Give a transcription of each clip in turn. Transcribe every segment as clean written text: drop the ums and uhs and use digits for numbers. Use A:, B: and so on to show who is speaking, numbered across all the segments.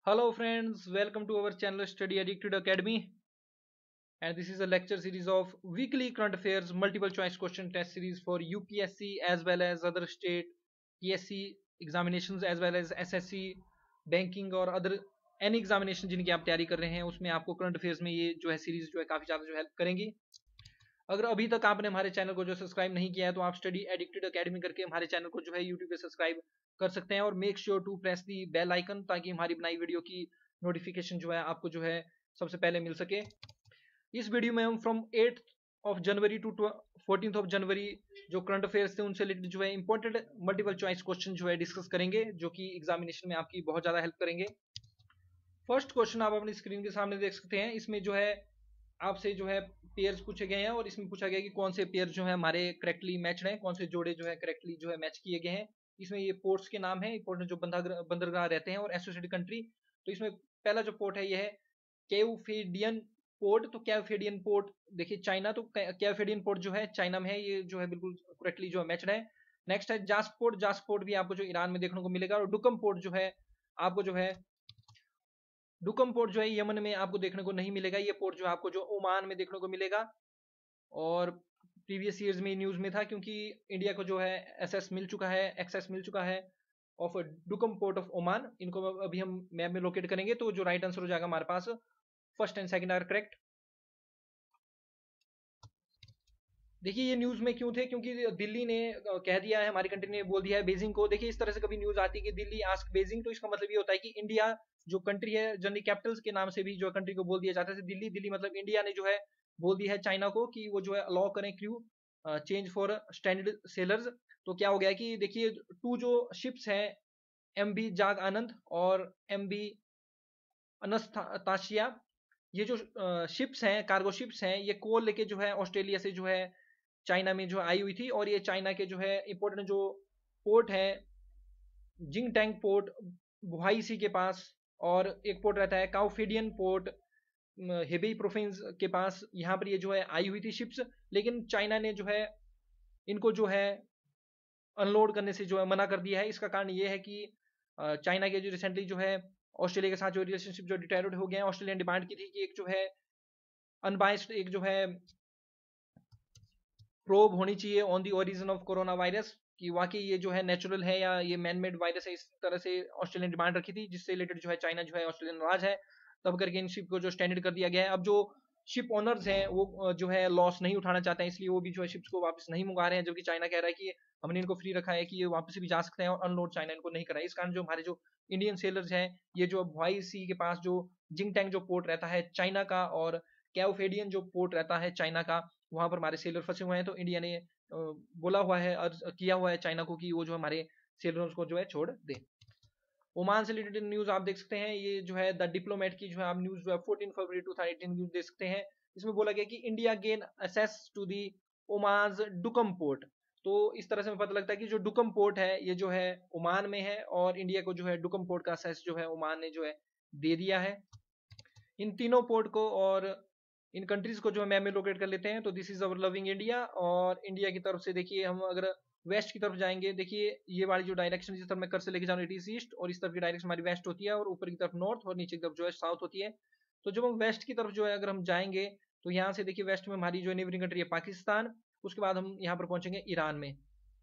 A: Hello friends, welcome to our channel Study Addicted Academy, and this is a lecture series of weekly current affairs multiple choice question test series for UPSC as well as other state PSC examinations as well as SSC banking और other any examination जिनकी आप तैयारी कर रहे हैं उसमें आपको current affairs में ये जो है सीरीज जो है काफी ज्यादा जो हेल्प करेंगी। अगर अभी तक आपने हमारे चैनल को जो सब्सक्राइब नहीं किया है तो आप स्टडी एडिक्टेड अकेडमी करके हमारे चैनल को जो है यूट्यूब पे सब्सक्राइब कर सकते हैं और make sure to press the bell icon ताकि हमारी बनाई वीडियो की नोटिफिकेशन जो है आपको जो है सबसे पहले मिल सके। इस वीडियो में हम from 8th of January to 14th of January जो करंट अफेयर्स थे उनसे रिलेटेड जो है इंपॉर्टेंट मल्टीपल चॉइस क्वेश्चन जो है डिस्कस करेंगे जो कि एग्जामिनेशन में आपकी बहुत ज्यादा हेल्प करेंगे। फर्स्ट क्वेश्चन आप अपनी स्क्रीन के सामने देख सकते हैं। इसमें जो है आपसे जो है पेयर्स पूछे गए हैं और इसमें पूछा गया कि कौन से पेयर जो है हमारे करेक्टली मैच्ड हैं, कौन से जोड़े जो है करेक्टली जो है मैच किए गए हैं। इसमें ये पोर्ट्स के नाम है, इंपॉर्टेंट जो बंदरगाह रहते हैं और एसोसिएटेड कंट्री। तो इसमें पहला जो पोर्ट है ये है केवफेडियन पोर्ट। तो केवफेडियन पोर्ट देखिए चाइना, तो केवफेडियन पोर्ट जो है चाइना में है, ये जो है बिल्कुल करेक्टली जो है मैच्ड है। नेक्स्ट है जासपोर्ट, जासपोर्ट भी आपको जो ईरान में देखने को मिलेगा। और डुकम पोर्ट जो है आपको जो है डुकम पोर्ट जो है यमन में आपको देखने को नहीं मिलेगा। ये पोर्ट जो है आपको जो ओमान में देखने को मिलेगा। और प्रीवियस ईयर्स में न्यूज में था क्योंकि इंडिया को जो है एसएस मिल चुका है, एक्सेस मिल चुका है of Duqm port of Oman. इनको अभी हम मैप में लोकेट करेंगे तो जो राइट आंसर हो जाएगा हमारे पास first and second are correct. देखिए ये न्यूज में क्यों थे, क्योंकि दिल्ली ने कह दिया है, हमारी कंट्री ने बोल दिया है बीजिंग को। देखिए इस तरह से कभी न्यूज आती है कि दिल्ली आस्क बीजिंग, तो इसका मतलब ये होता है कि इंडिया जो कंट्री है, जनरली कैपिटल्स के नाम से भी जो कंट्री को बोल दिया जाता है दिल्ली। दिल्ली मतलब इंडिया ने जो है बोल दिया है चाइना को कि वो जो है अलाउ करें crew change for standard sailors. तो क्या हो गया कि देखिए टू जो शिप्स हैं, एम बी जाग आनंद और एम बी अनस्ताशिया, ये जो शिप्स हैं, कार्गो शिप्स हैं, ये कोल लेके जो है ऑस्ट्रेलिया से जो है चाइना में जो आई हुई थी। और ये चाइना के जो है इंपॉर्टेंट जो पोर्ट है जिंग टैंग पोर्ट बुहाई सी के पास, और एक पोर्ट रहता है काउफेडियन पोर्ट हेबी प्रोविंस के पास, यहाँ पर ये जो है आई हुई थी शिप्स। लेकिन चाइना ने जो है इनको जो है अनलोड करने से जो है मना कर दिया है। इसका कारण ये है कि चाइना के जो रिसेंटली जो है ऑस्ट्रेलिया के साथ जो रिलेशनशिप जो डिटेरियोरेट हो गए हैं, ऑस्ट्रेलिया ने डिमांड की थी कि एक जो है अनबायस्ड एक जो है प्रोब होनी चाहिए on the origin of corona virus, कि वाकई ये जो है नेचुरल है या ये मैन मेड वायरस है। इस तरह से ऑस्ट्रेलिया ने डिमांड रखी थी जिससे रिलेटेड जो है चाइना जो है ऑस्ट्रेलिया नाराज है। तब करके इन शिप को जो स्टैंडर्ड कर दिया गया है। अब जो शिप ओनर्स हैं वो जो है लॉस नहीं उठाना चाहते हैं, इसलिए वो भी जो है शिप्स को वापस नहीं मंगा रहे हैं, जबकि चाइना कह रहा है कि हमने इनको फ्री रखा है कि ये वापस भी जा सकते हैं, और अनलोड चाइना इनको नहीं कराए। इस कारण जो हमारे जो इंडियन सेलर्स हैं, ये जो भुआई सी के पास जो जिंग टैंग जो पोर्ट रहता है चाइना का, और कैवफेडियन जो पोर्ट रहता है चाइना का, वहां पर हमारे सेलर फंसे हुए हैं। तो इंडिया ने बोला हुआ है और किया हुआ है चाइना को कि वो जो हमारे सेलरों को जो है छोड़ दे। ओमान से रिलेटेड न्यूज आप देख सकते हैं, ये जो है द डिप्लोमेट की जो है आप न्यूज जो है 14 फरवरी 2018 न्यूज देख सकते हैं। इसमें बोला गया कि India gain access to the Oman's Duqm port. तो इस तरह से हमें पता लगता है कि जो डुकम पोर्ट है ये जो है ओमान में है, और इंडिया को जो है डुकम पोर्ट का एक्सेस जो है ओमान ने जो है दे दिया है। इन तीनों पोर्ट को और इन कंट्रीज को जो है मैप में लोकेट कर लेते हैं। तो this is our loving India, और इंडिया की तरफ से देखिए हम अगर वेस्ट की तरफ जाएंगे, देखिए ये वाली जो डायरेक्शन जिस तरफ मैं कर से लेके जा रहा हूँ इट इज ईस्ट, और इस तरफ की डायरेक्शन हमारी वेस्ट होती है, और ऊपर की तरफ नॉर्थ और नीचे की तरफ जो है साउथ होती है। तो जब हम वेस्ट की तरफ जो है अगर हम जाएंगे तो यहाँ से देखिए वेस्ट में हमारी जो नेबरिंग कंट्री है पाकिस्तान, उसके बाद हम यहाँ पर पहुंचेंगे ईरान में।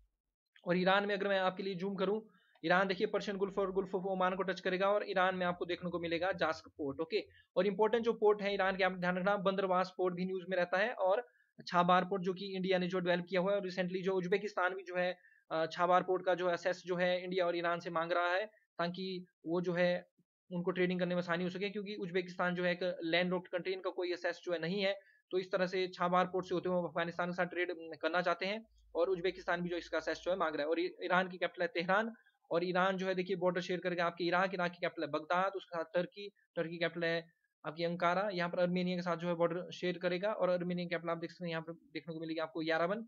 A: और ईरान में अगर मैं आपके लिए जूम करूं, ईरान देखिए पर्शियन गुल्फ और गुल्फ ऑफ ओमान को टच करेगा, और ईरान में आपको देखने को मिलेगा जास्क पोर्ट। ओके, और इंपॉर्टेंट जो पोर्ट है ईरान के आप ध्यान रखना, बंदरवास पोर्ट भी न्यूज में रहता है, और छाबार पोर्ट जो कि इंडिया ने जो डेवलप किया हुआ है। और रिसेंटली जो उज्बेकिस्तान भी जो है छाबार पोर्ट का जो एसेस जो है इंडिया और ईरान से मांग रहा है, ताकि वो जो है उनको ट्रेडिंग करने में आसानी हो सके, क्योंकि उज्बेकिस्तान जो है एक लैंड लॉक्ड कंट्री, इनका कोई एसेस जो है नहीं है। तो इस तरह से छाबार पोर्ट से होते हुए अफगानिस्तान के साथ ट्रेड करना चाहते हैं, और उज्बेकिस्तान भी जो इसका सेस जो है मांग रहा है। और ईरान की कैपिटल है तेहरान, और ईरान जो है देखिए बॉर्डर शेयर करके आपके इराक, इराक की कैपिटल है बगदाद, उसके साथ टर्की, टर्की कैपिटल है आपकी अंकारा। यहाँ पर अर्मेनिया के साथ जो है बॉर्डर शेयर करेगा, और अर्मेनिया की कैपिटल आप देख सकते हैं यहाँ पर देखने को मिलेगी आपको याराबन।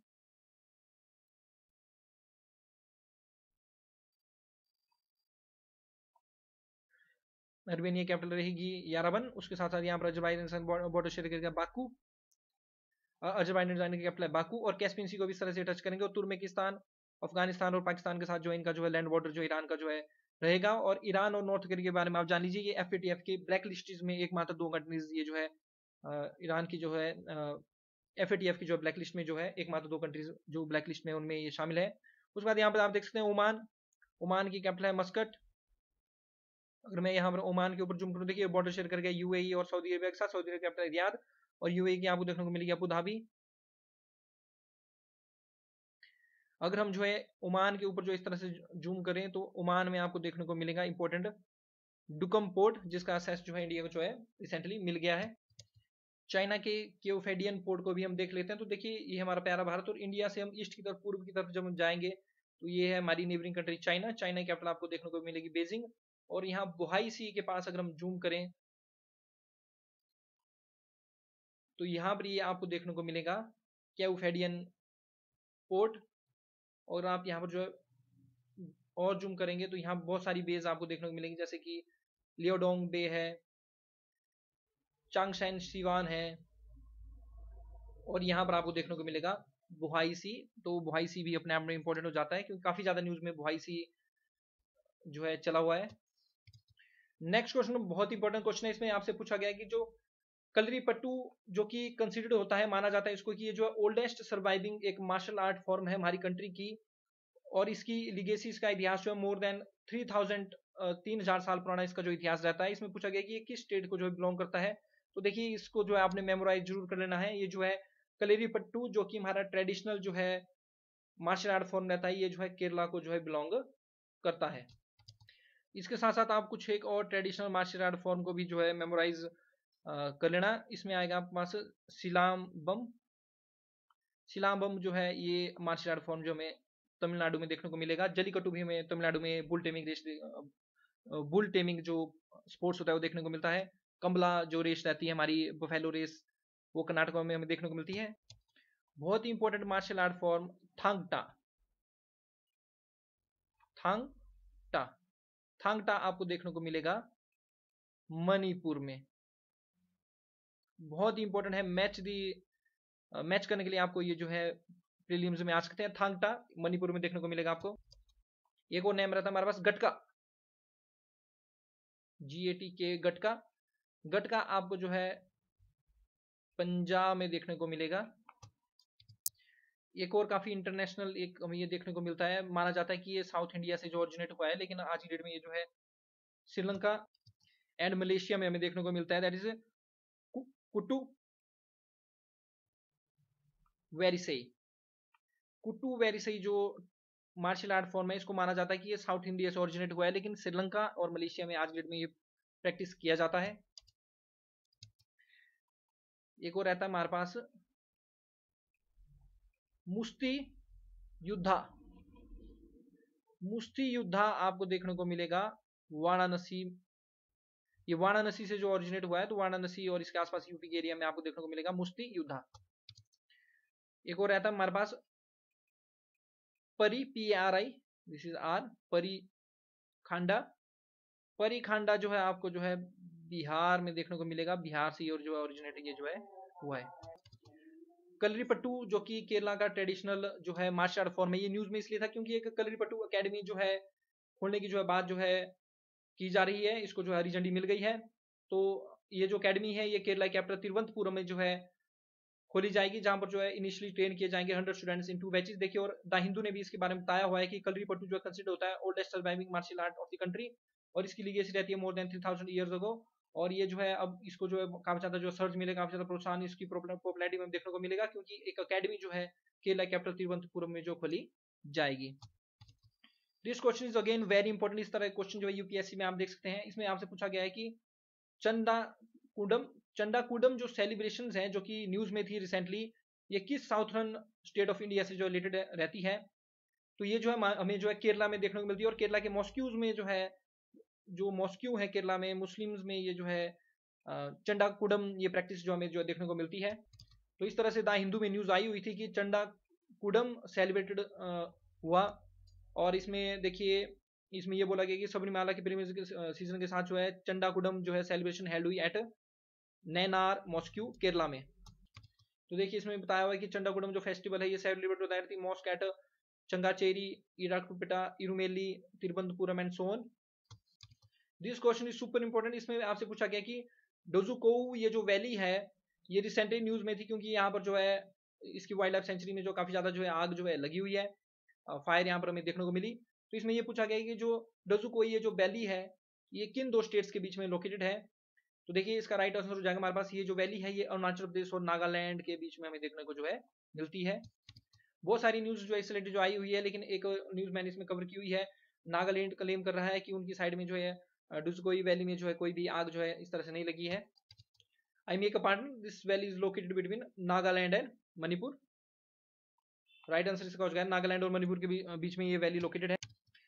A: अर्मेनिया कैपिटल रहेगी याराबन, उसके साथ साथ यहाँ पर अजरबैजान बॉर्डर शेयर करेगा बाकू। अजरबैजान की कैपिटल है बाकू, और कैस्पियन सी को भी इस तरह से टच करेंगे। और तुर्कमेनिस्तान, अफगानिस्तान और पाकिस्तान के साथ जो इनका जो है लैंड बॉर्डर जो ईरान का जो है रहेगा। और ईरान और नॉर्थ कोरिया के बारे में आप जान लीजिए, ये FATF के ब्लैक लिस्टेज में एकमात्र 2 कंट्रीज ये जो है ईरान की जो है FATF की जो ब्लैक लिस्ट में जो है एकमात्र 2 कंट्रीज जो ब्लैक लिस्ट में उनमें ये शामिल है। उसके बाद यहाँ पर आप देख सकते हैं ओमान। ओमान की कैपिटल है मस्कट। अगर मैं यहाँ पर ओमान के ऊपर जूम करूँ, देखिए बॉर्डर शेयर कर गया UAE और सऊदी अरबिया के साथ। सऊदी अरबिया कैपिटल रियाद और UAE की आपको देखने को मिलेगी अबू धाबी। अगर हम जो है ओमान के ऊपर जो इस तरह से जूम करें तो ओमान में आपको देखने को मिलेगा इंपॉर्टेंट डुकम पोर्ट, जिसका एक्सेस जो है इंडिया को जो है रिसेंटली मिल गया है। चाइना के केओफेडियन पोर्ट को भी हम देख लेते हैं। तो देखिए ये हमारा प्यारा भारत, और इंडिया से हम ईस्ट की तरफ पूर्व की तरफ जब हम जाएंगे तो ये है हमारी नेबरिंग कंट्री चाइना। चाइना की कैपिटल आपको देखने को मिलेगी बेजिंग। और यहाँ बोहाई सी के पास अगर हम जूम करें तो यहाँ पर ये आपको देखने को मिलेगा केओफेडियन पोर्ट। और आप यहाँ पर जो है और जूम करेंगे तो यहाँ बहुत सारी बेज आपको देखने को मिलेंगी, जैसे कि लियोडोंग बे है, चांगशेन सीवान है, और यहाँ पर आपको देखने को मिलेगा बोहाई सी। तो बोहाई सी भी अपने आप में इंपॉर्टेंट हो जाता है, क्योंकि काफी ज्यादा न्यूज में बोहाई सी जो है चला हुआ है। नेक्स्ट क्वेश्चन बहुत इंपॉर्टेंट क्वेश्चन है, इसमें आपसे पूछा गया है कि जो कलरीपट्टू जो कि कंसिडर्ड होता है, माना जाता है इसको कि ये जो ओल्डेस्ट सर्वाइविंग एक मार्शल आर्ट फॉर्म है हमारी कंट्री की, और इसकी लिगेसी, इसका इतिहास जो है मोर देन 3000 साल पुराना इसका जो इतिहास रहता है। इसमें पूछा गया कि ये किस स्टेट को जो है बिलोंग करता है। तो देखिए इसको जो है आपने मेमोराइज जरूर कर लेना है। ये जो है कलेरीपट्टू जो कि हमारा ट्रेडिशनल जो है मार्शल आर्ट फॉर्म रहता है, ये जो है केरला को जो है बिलोंग करता है। इसके साथ साथ आप कुछ एक और ट्रेडिशनल मार्शल आर्ट फॉर्म को भी जो है मेमोराइज कर लेना। इसमें आएगा आपके पास सिलाम्बम। सिलाम्बम जो है ये मार्शल आर्ट फॉर्म जो हमें तमिलनाडु में देखने को मिलेगा। जलीकट्टू भी हमें तमिलनाडु में बुल टेमिंग जो स्पोर्ट्स होता है वो देखने को मिलता है। कंबला जो रेस रहती है हमारी, बफेलो रेस, वो कर्नाटक में हमें देखने को मिलती है। बहुत ही important martial art form Thang Ta. Thang Ta Thang टा आपको देखने को मिलेगा मणिपुर में। बहुत ही इंपॉर्टेंट है। मैच करने के लिए आपको ये जो है प्रीलिम्स में आ सकते हैं। थांग टा मणिपुर में देखने को मिलेगा आपको। एक और नेम रहता है हमारे पास गटका, GATK गटका। गटका आपको जो है पंजाब में देखने को मिलेगा। एक और काफी इंटरनेशनल एक हमें ये देखने को मिलता है, माना जाता है कि ये साउथ इंडिया से जो ओरिजिनेट हुआ है, लेकिन आज की डेट में ये जो है श्रीलंका एंड मलेशिया में हमें देखने को मिलता है। That is कुटू वेरिसई। कुटू वेरिसई जो मार्शल आर्ट फॉर्म है, इसको माना जाता है कि ये साउथ इंडिया से ओरिजिनेट हुआ है, लेकिन श्रीलंका और मलेशिया में आज की डेट में ये प्रैक्टिस किया जाता है। एक और रहता है हमारे पास मुस्ती युद्धा। मुस्ती युद्धा आपको देखने को मिलेगा वाराणसी। ये वाराणसी से जो ओरिजिनेट हुआ है, तो वाराणसी और इसके आसपास यूपी के एरिया में आपको देखने को मिलेगा मुस्ती युद्धा। एक और रहता है हमारे पास परी, PARI, दिस इज आर, परी खांडा। परी खांडा जो है आपको जो है बिहार में देखने को मिलेगा। बिहार से और जो ओरिजिनेट ये जो है हुआ है। कलरीपट्टू जो कि केरला का ट्रेडिशनल जो है मार्शल आर्ट फॉर्म है, ये न्यूज में इसलिए था क्योंकि एक कलरीपट्टू अकेडमी जो है खोलने की जो है बात जो है की जा रही है, इसको जो है हरी झंडी मिल गई है। तो ये जो अकेडमी है ये केरला कैपिटल तिरुवनंतपुरम में जो है खोली जाएगी, जहां पर जो है इनिशियली ट्रेन किए जाएंगे 100 स्टूडेंट्स इन 2 बैचेस। देखिए, और द हिंदू ने भी इसके बारे में बताया हुआ है कि कलरीपट्टू जो कंसिडर होता है oldest surviving martial art of the country, और इसकी लीगेसी रहती है मोर देन 3000 ईयर्स अगो। और ये जो है अब इसको जो है काफी ज्यादा जो सर्च मिलेगा, काफी ज्यादा प्रोत्साहन इसकी पॉपुलैरिटी में देखने को मिलेगा, क्योंकि एक अकेडमी जो है केरला कैपिटल तिरुवनंतपुरम में जो खोली जाएगी। This question is again very important. इस तरह क्वेश्चन जो है यूपीएससी में आप देख सकते हैं। इसमें आपसे पूछा गया है कि चंडाकुडम जो सेलिब्रेशन हैं जो कि न्यूज में थी रिसेंटली, ये किस साउथर्न स्टेट ऑफ इंडिया से जो रिलेटेड रहती है। तो ये जो है हमें जो है केरला में देखने को मिलती है, और केरला के मॉस्क्यूज में जो है, जो मॉस्क्यू है केरला में मुस्लिम्स में, ये जो है चंडाकुडम ये प्रैक्टिस जो हमें जो देखने को मिलती है। तो इस तरह से द हिंदू में न्यूज आई हुई थी कि चंडाकुडम सेलिब्रेटेड हुआ। और इसमें देखिए, इसमें ये बोला गया कि सबरीमाला के पिलग्रिमेज सीजन के साथ जो है चंडाकुडम जो है सेलिब्रेशन हेल्ड हुई एट नैनार मॉस्क्यू केरला में। तो देखिए इसमें बताया हुआ है कि चंडाकुडम जो फेस्टिवल है ये सेलिब्रेट होता है mosque at Changanacherry, Erattupetta, Erumeli, Thiruvananthapuram and so on. This question is super important. इसमें आपसे पूछा गया कि डोजुकोउ ये जो वैली है ये रिसेंटली न्यूज में थी, क्योंकि यहाँ पर जो है इसकी वाइल्ड लाइफ सेंचुरी में जो काफी ज्यादा जो है आग जो है लगी हुई है, फायर यहाँ पर हमें देखने को मिली। तो इसमें ये पूछा गया कि जो डोजुकोउ ये जो वैली है ये किन दो स्टेट्स के बीच में लोकेटेड है। तो देखिए इसका राइट आंसर हो जाएगा हमारे पास, ये जो वैली है ये अरुणाचल प्रदेश और नागालैंड के बीच में हमें देखने को जो है मिलती है। बहुत सारी न्यूज जो है इससे रिलेटेड जो आई हुई है, लेकिन एक न्यूज मैंने इसमें कवर की हुई है। नागालैंड क्लेम कर रहा है कि उनकी साइड में जो है डुजकोई वैली में जो है कोई भी आग जो है इस तरह से नहीं लगी है। I make a partner, this valley is located between Nagaland and Manipur. Right answer इसका हो जाएगा नागालैंड और मणिपुर के बीच में ये वैली लोकेटेड है।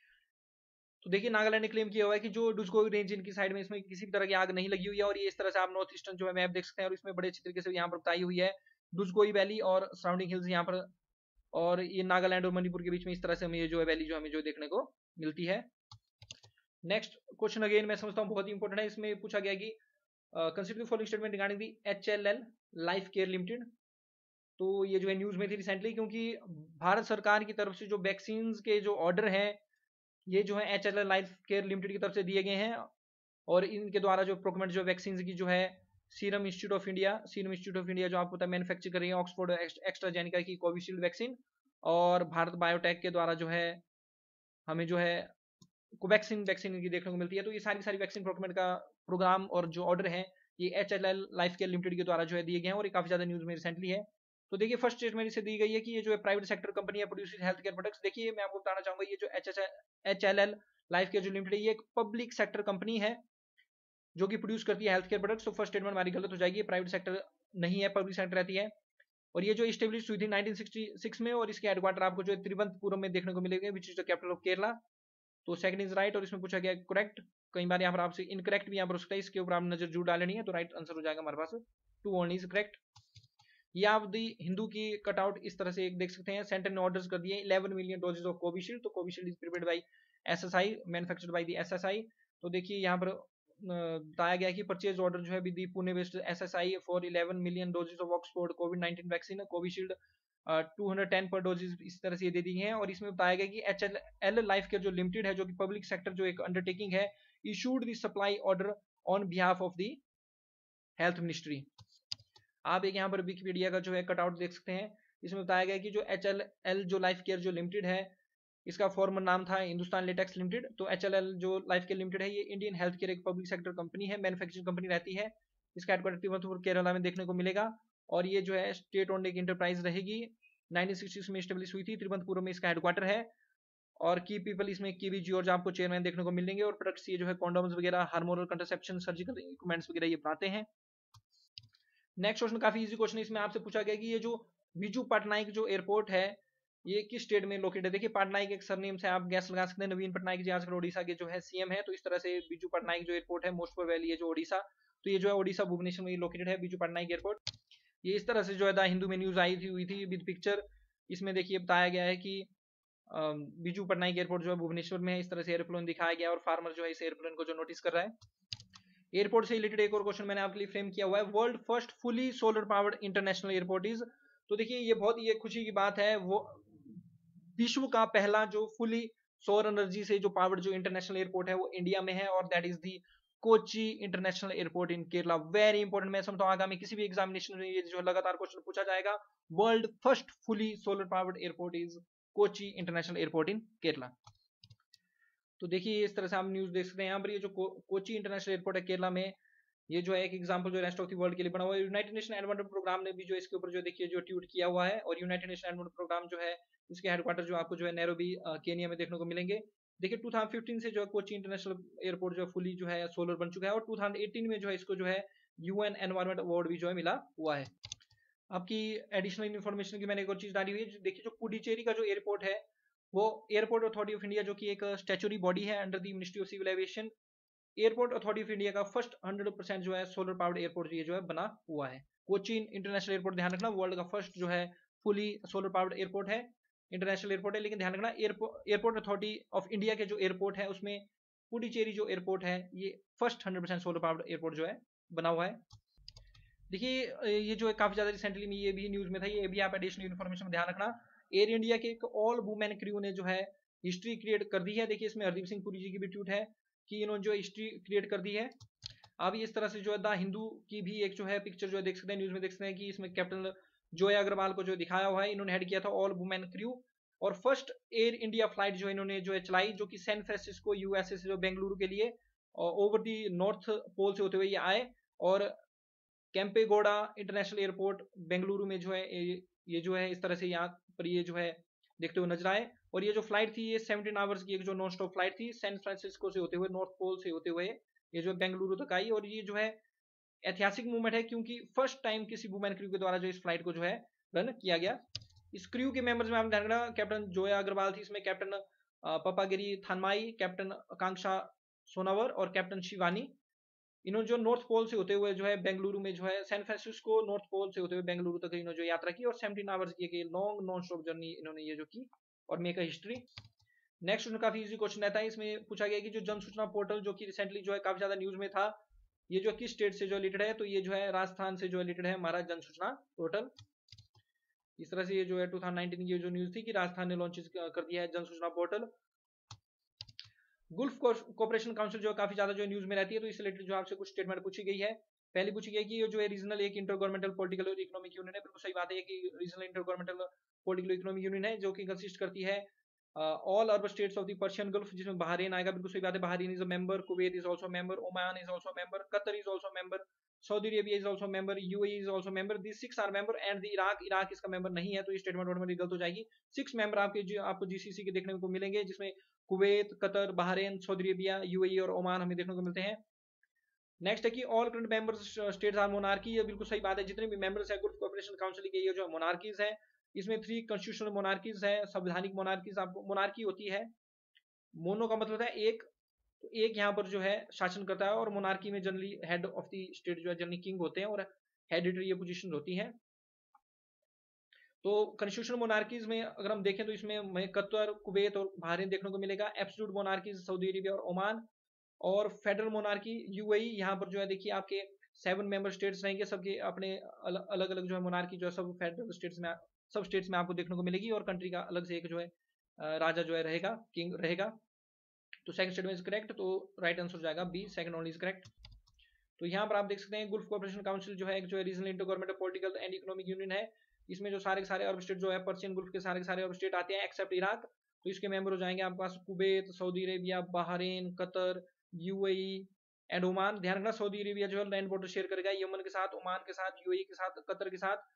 A: तो देखिए नागालैंड ने क्लेम किया हुआ है कि जो डुजकोई रेंज इनकी साइड में इसमें किसी भी तरह की आग नहीं लगी हुई है, और ये इस तरह से आप नॉर्थ ईस्टर्न जो है मैप देख सकते हैं, और इसमें बड़े अच्छी तरीके से यहाँ पर बताई हुई है डुजकोई वैली और सराउंडिंग हिल्स यहाँ पर, और ये नागालैंड और मणिपुर के बीच में इस तरह से हमें ये जो है वैली जो हमें जो देखने को मिलती है। नेक्स्ट क्वेश्चन अगेन मैं समझता हूँ बहुत ही इंपॉर्टेंट है। इसमें पूछा गया कि consider the following statement regarding the HLL life care limited. तो ये जो है न्यूज में थी रिसेंटली, क्योंकि भारत सरकार की तरफ से जो वैक्सीन के जो ऑर्डर हैं ये जो है HLL लाइफ केयर लिमिटेड की तरफ से दिए गए हैं, और इनके द्वारा जो प्रोक्योरमेंट जो वैक्सीन की जो है सीरम इंस्टीट्यूट ऑफ इंडिया जो आपको पता है मैन्युफैक्चर कर रही है ऑक्सफोर्ड एक्स्ट्राजेनेका की कोविशील्ड वैक्सीन, और भारत बायोटेक के द्वारा जो है हमें जो है कोवैक्सीन वैक्सीन की देखने को मिलती है। तो ये सारी सारी वैक्सीन प्रोक्योरमेंट का प्रोग्राम और जो ऑर्डर है ये HLL लाइफ केयर लिमिटेड के द्वारा जो है दिए गए हैं, और ये काफी ज्यादा न्यूज में रिसेंटली है। तो देखिए फर्स्ट स्टेटमेंट इसे दी गई है कि ये जो है प्राइवेट सेक्टर कंपनी है प्रोड्यूसेस हेल्थ केयर प्रोडक्ट्स। देखिए मैं आपको बताना चाहूंगा ये जो HLL लाइफ केयर जो लिमिटेड है ये एक पब्लिक सेक्टर कंपनी है जो कि प्रोड्यूस करती है हेल्थ केयर प्रोडक्ट्स। तो फर्स्ट स्टेटमेंट हमारी गलत हो जाएगी, प्राइवेट सेक्टर नहीं है, पब्लिक सेक्टर रहती है। और ये जो इस्टेब्लिश हुई थी 1966 में, और इसके हेडक्वार्टर आपको जो है तिरुवनंतपुरम में देखने को मिलेंगे, which is the capital of Kerala. तो सेकंड इज राइट, और इसमें पूछा गया करेक्ट। कई बार यहाँ पर आपसे इनकरेक्ट भी यहाँ पर हो सकता है, इसके ऊपर आप नजर जरूर डालनी है। तो राइट आंसर हो जाएगा हमारे पास 2 ओनली इज करेक्ट। ये आप दी हिंदू की कटआउट इस तरह से एक देख सकते हैं। सेंटर ने ऑर्डर्स कर दिए 11 मिलियन डोजेज ऑफ कोविशील्ड। तो Covishield is prepared by SSI, manufactured by the SSI। तो देखिए यहाँ पर बताया गया कि परचेज ऑर्डर जो है the Pune based SSI for 11 million doses of Oxford कोविड-19 वैक्सीन कोविशील्ड 210 पर डोजेज इस तरह से ये दे दी हैं। और इसमें बताया गया कि HLL लाइफ केयर जो लिमिटेड है जो कि पब्लिक सेक्टर जो एक अंडरटेकिंग है, issued the supply order on behalf of the health ministry. आप एक यहाँ पर विकिपीडिया का जो है कटआउट देख सकते हैं। इसमें बताया गया कि जो HLL जो लाइफ केयर जो लिमिटेड है इसका फॉर्मर नाम था हिंदुस्तान लेटेक्स लिमिटेड। तो HLL जो लाइफ केयर लिमिटेड है ये इंडियन हेल्थ केयर एक पब्लिक सेक्टर कंपनी है, मैन्युफैक्चरिंग कंपनी रहती है। इसका हेडक्वार्टर तिरुवनंतपुरम केरला में देखने को मिलेगा, और ये जो है स्टेट ओन्ड एक इंटरप्राइज रहेगी। 1966 में स्टेब्लिश हुई थी, तिरुवनंतपुरम में इसका हेडक्वार्टर है। और की पीपल इसमें कीवी जॉर्ज आपको चेयरमैन देखने को मिलेंगे, और प्रोडक्ट्स ये जो है कॉन्डोम्स वगैरह, हार्मोनल कंट्रासेप्शन, सर्जिकल इक्विपमेंट्स वगैरह ये बनाते हैं। नेक्स्ट क्वेश्चन काफी इजी क्वेश्चन है। इसमें आपसे पूछा गया कि ये जो बिजू पटनायक जो एयरपोर्ट है ये किस स्टेट में लोकेटेड है। देखिए पटनायक एक सरनेम से आप गैस लगा सकते हैं। नवीन पटनायक जी आजकल ओडिशा के जो है CM है। तो इस तरह से बिजू पटनायक जो एयरपोर्ट है मोस्ट प्रोबेबली है जो ओडिशा, तो ये जो है ओडिशा भुवनेश्वर में लोकेटेड है बिजू पटनायक एयरपोर्ट। ये इस तरह से जो है द हिंदू में न्यूज आई थी हुई थी विद पिक्चर। इसमें देखिए बताया गया है कि बिजू पटनायक एयरपोर्ट जो है भुवनेश्वर में है, इस तरह से एयरप्लेन दिखाया गया, और फार्मर जो है इस एयरप्लेन को जो नोटिस कर रहा है। एयरपोर्ट से रिलेटेड एक और क्वेश्चन मैंने आपके लिए फ्रेम किया हुआ है, world first fully solar powered international airport is. तो देखिए ये बहुत ये खुशी की बात है, वो विश्व का पहला जो फुली सौर एनर्जी से जो पावर्ड जो इंटरनेशनल एयरपोर्ट है वो इंडिया में है, और that is the Kochi international airport in Kerala. Very important, मैं समझता हूँ आगामी किसी भी एग्जामिनेशन में ये जो लगातार क्वेश्चन पूछा जाएगा। World first fully solar powered airport is Kochi international airport in Kerala. तो देखिए इस तरह से आप न्यूज देख सकते हैं। यहाँ पर ये जो कोची इंटरनेशनल एयरपोर्ट है केरला में, ये जो है एक एग्जांपल जो रेस्ट ऑफ द वर्ल्ड के लिए बना हुआ है। यूनाइटेड नेशन एनवायरनमेंट प्रोग्राम ने भी जो इसके ऊपर जो देखिए जो ट्वीट किया हुआ है, और यूनाइटेड नेशन एनवायरनमेंट प्रोग्राम जो है इसके हेडक्वार्टर जो आपको जो है नैरोबी केनिया में देखने को मिलेंगे। देखिए 2015 से जो है कोची इंटरनेशनल एयरपोर्ट जो है फुली जो है सोलर बन चुका है, और 2018 में जो है इसको जो है UN एनवायरनमेंट अवार्ड भी जो है मिला हुआ है। आपकी एडिशनल इन्फॉर्मेशन की मैंने एक और चीज डाली हुई है। देखिए जो पुडुचेरी का जो एयरपोर्ट है वो एयरपोर्ट अथॉरिटी ऑफ इंडिया जो कि एक स्टैच्यूटरी बॉडी है under the ministry of civil aviation, airport authority of India का फर्स्ट 100% जो है सोलर पावर्ड एयरपोर्ट ये जो है बना हुआ है। कोचीन इंटरनेशनल एयरपोर्ट ध्यान रखना वर्ल्ड का फर्स्ट जो है फुली सोलर पावर्ड एयरपोर्ट है, इंटरनेशनल एयरपोर्ट है। लेकिन ध्यान रखना एयरपोर्ट अथॉरिटी ऑफ इंडिया के जो एयरपोर्ट है उसमें पुडुचेरी जो एयरपोर्ट है ये फर्स्ट 100% सोलर पावर्ड एयरपोर्ट जो है बना हुआ है। देखिए ये जो है काफी ज्यादा रिसेंटली में ये भी न्यूज में था, ये भी आप एडिशनल इन्फॉर्मेशन में ध्यान रखना। एयर इंडिया के एक ऑल वुमेन क्रू ने जो है हिस्ट्री क्रिएट कर दी है। देखिए इसमें हरदीप सिंह पुरी जी की भी ट्वीट है। की इन्होंने जो हिस्ट्री क्रिएट कर दी है। अब इस तरह से जो है द हिंदू की भी एक जो है पिक्चर जो है देख सकते हैं, न्यूज में देख सकते हैं कि इसमें कैप्टन जोया अग्रवाल को जो दिखाया हुआ है, इन्होंने हेड किया था ऑल वुमेन क्रू। और फर्स्ट एयर इंडिया फ्लाइट जो इन्होंने जो है चलाई, जो कि सैन फ्रांसिस्को यूएसए से जो बेंगलुरु के लिए ओवर दी नॉर्थ पोल से होते हुए ये आए और कैंपेगौड़ा इंटरनेशनल एयरपोर्ट बेंगलुरु में जो है ये जो है इस तरह से यहाँ पर ये जो है देखते हुए नजर आए। और ये जो फ्लाइट थी ये 17 आवर्स की एक जो नॉन स्टॉप फ्लाइट थी, सैन फ्रांसिस्को से होते हुए नॉर्थ पोल से होते हुए ये जो बेंगलुरु तक आई। और ये जो है ऐतिहासिक मूवमेंट है क्योंकि फर्स्ट टाइम किसी वुमेन क्रू के द्वारा जो इस फ्लाइट को जो है रन किया गया। इस क्रू के मेंबर्स में आपने ध्यान रखना, कैप्टन जोया अग्रवाल थी, इसमें कैप्टन पपागिरी थानमाई, कैप्टन आकांक्षा सोनावर और कैप्टन शिवानी। इन्होंने जो नॉर्थ पोल से होते हुए जो है बेंगलुरु में जो है सैन फ्रांसिस्को नॉर्थ पोल से होते हुए बेंगलुरु तक इन्होंने जो यात्रा की और 17 आवर्स की लॉन्ग नॉन स्टॉप जर्नी इन्होंने ये जो की और मेक अ हिस्ट्री। नेक्स्ट काफी इजी क्वेश्चन रहता है, इसमें पूछा गया कि जो जन सूचना पोर्टल जो कि रिसेंटली जो है काफी ज्यादा न्यूज में था, ये जो किस स्टेट से जो रिलेटेड है, तो ये जो है राजस्थान से जो रिलेटेड है हमारा जन सूचना पोर्टल। इस तरह से ये जो है 2019 की जो न्यूज थी कि राजस्थान ने लॉन्च कर दिया है जन सूचना पोर्टल। गुल्फ कोऑपरेशन काउंसिल जो काफी ज्यादा जो न्यूज में रहती है, तो इस रिलेटेड जो आपसे कुछ स्टेटमेंट पूछी गई है। पहली पूछी गई कि ये जो है रीजनल एक इंटर गवर्नमेंटल पॉलिटिकल और इकोनॉमिक यूनियन है। बिल्कुल सही बात है कि regional inter governmental political economic union है जो कि कंसिस्ट करती है all Arab states of the Persian Gulf, जिसमें बहरीन आएगा। बिल्कुल सही बात है, Bahrain is a member, Kuwait is also member, Oman is also member, Qatar is also member, Saudi Arabia is also member, UAE is also member, this 6 are member and the Iraq इसका member नहीं है, तो ये statement automatically गलत हो जाएगी। 6 member आपको GCC के देखने को मिलेंगे, जिसमें Kuwait, Qatar, Bahrain, Saudi Arabia, UAE और ओमान हमें देखने को मिलते हैं। नेक्स्ट है कि all current members states are monarchy, ये बिल्कुल सही बात है, जितने भी मेंबर्स है गुल्फ कोऑपरेशन काउंसिल के ये जो मोनार्कीज है। इसमें 3 कॉन्स्टिट्यूशनल मोनार्कीज है, संवैधानिक मोनार्कीज। आपको मोनार्की होती है, मोनो का मतलब है एक, तो एक यहाँ पर जो है शासन करता है, और मोनार्की में generally head of the state जो है जनरली किंग होते हैं और हेरिडिटरी ये पोजीशन होती है। तो कॉन्स्टिट्यूशनल मोनार्कीज में अगर हम देखें तो इसमें कतर, कुवैत और बहरीन देखने को मिलेगा। एब्सोल्यूट मोनार्कीज सऊदी अरेबिया और ओमान, और फेडरल मोनार्की यूएई। यहाँ पर जो है देखिए आपके 7 मेंबर स्टेट्स रहेंगे, सबके अपने अलग अलग जो है मोनार्की जो है सब फेडरल स्टेट्स में, सब स्टेट्स में आपको देखने को मिलेगी, और कंट्री का अलग से एक जो है राजा जो है रहेगा, किंग रहेगा। तो सेकंड स्टेटमेंट इज करेक्ट, तो राइट आंसर हो जाएगा B, second only is correct. तो यहाँ पर आप देख सकते हैं गुल्फ कोऑपरेशन काउंसिल जो है एक जो है regional inter governmental political and economic union है। इसमें जो सारे के सारे अरब स्टेट जो है पर्शियन गुल्फ के सारे के सारे अरब स्टेट आते हैं एक्सेप्ट इराक। तो इसके मेंबर हो जाएंगे आपके पास Kuwait, Saudi Arabia, Bahrain, Qatar, UAE and Oman. ध्यान रखना सऊदी अरेबिया जो है लैंड बॉर्डर शेयर करेगा यमन के साथ, ओमान के साथ, यूएई के साथ, कतर के साथ,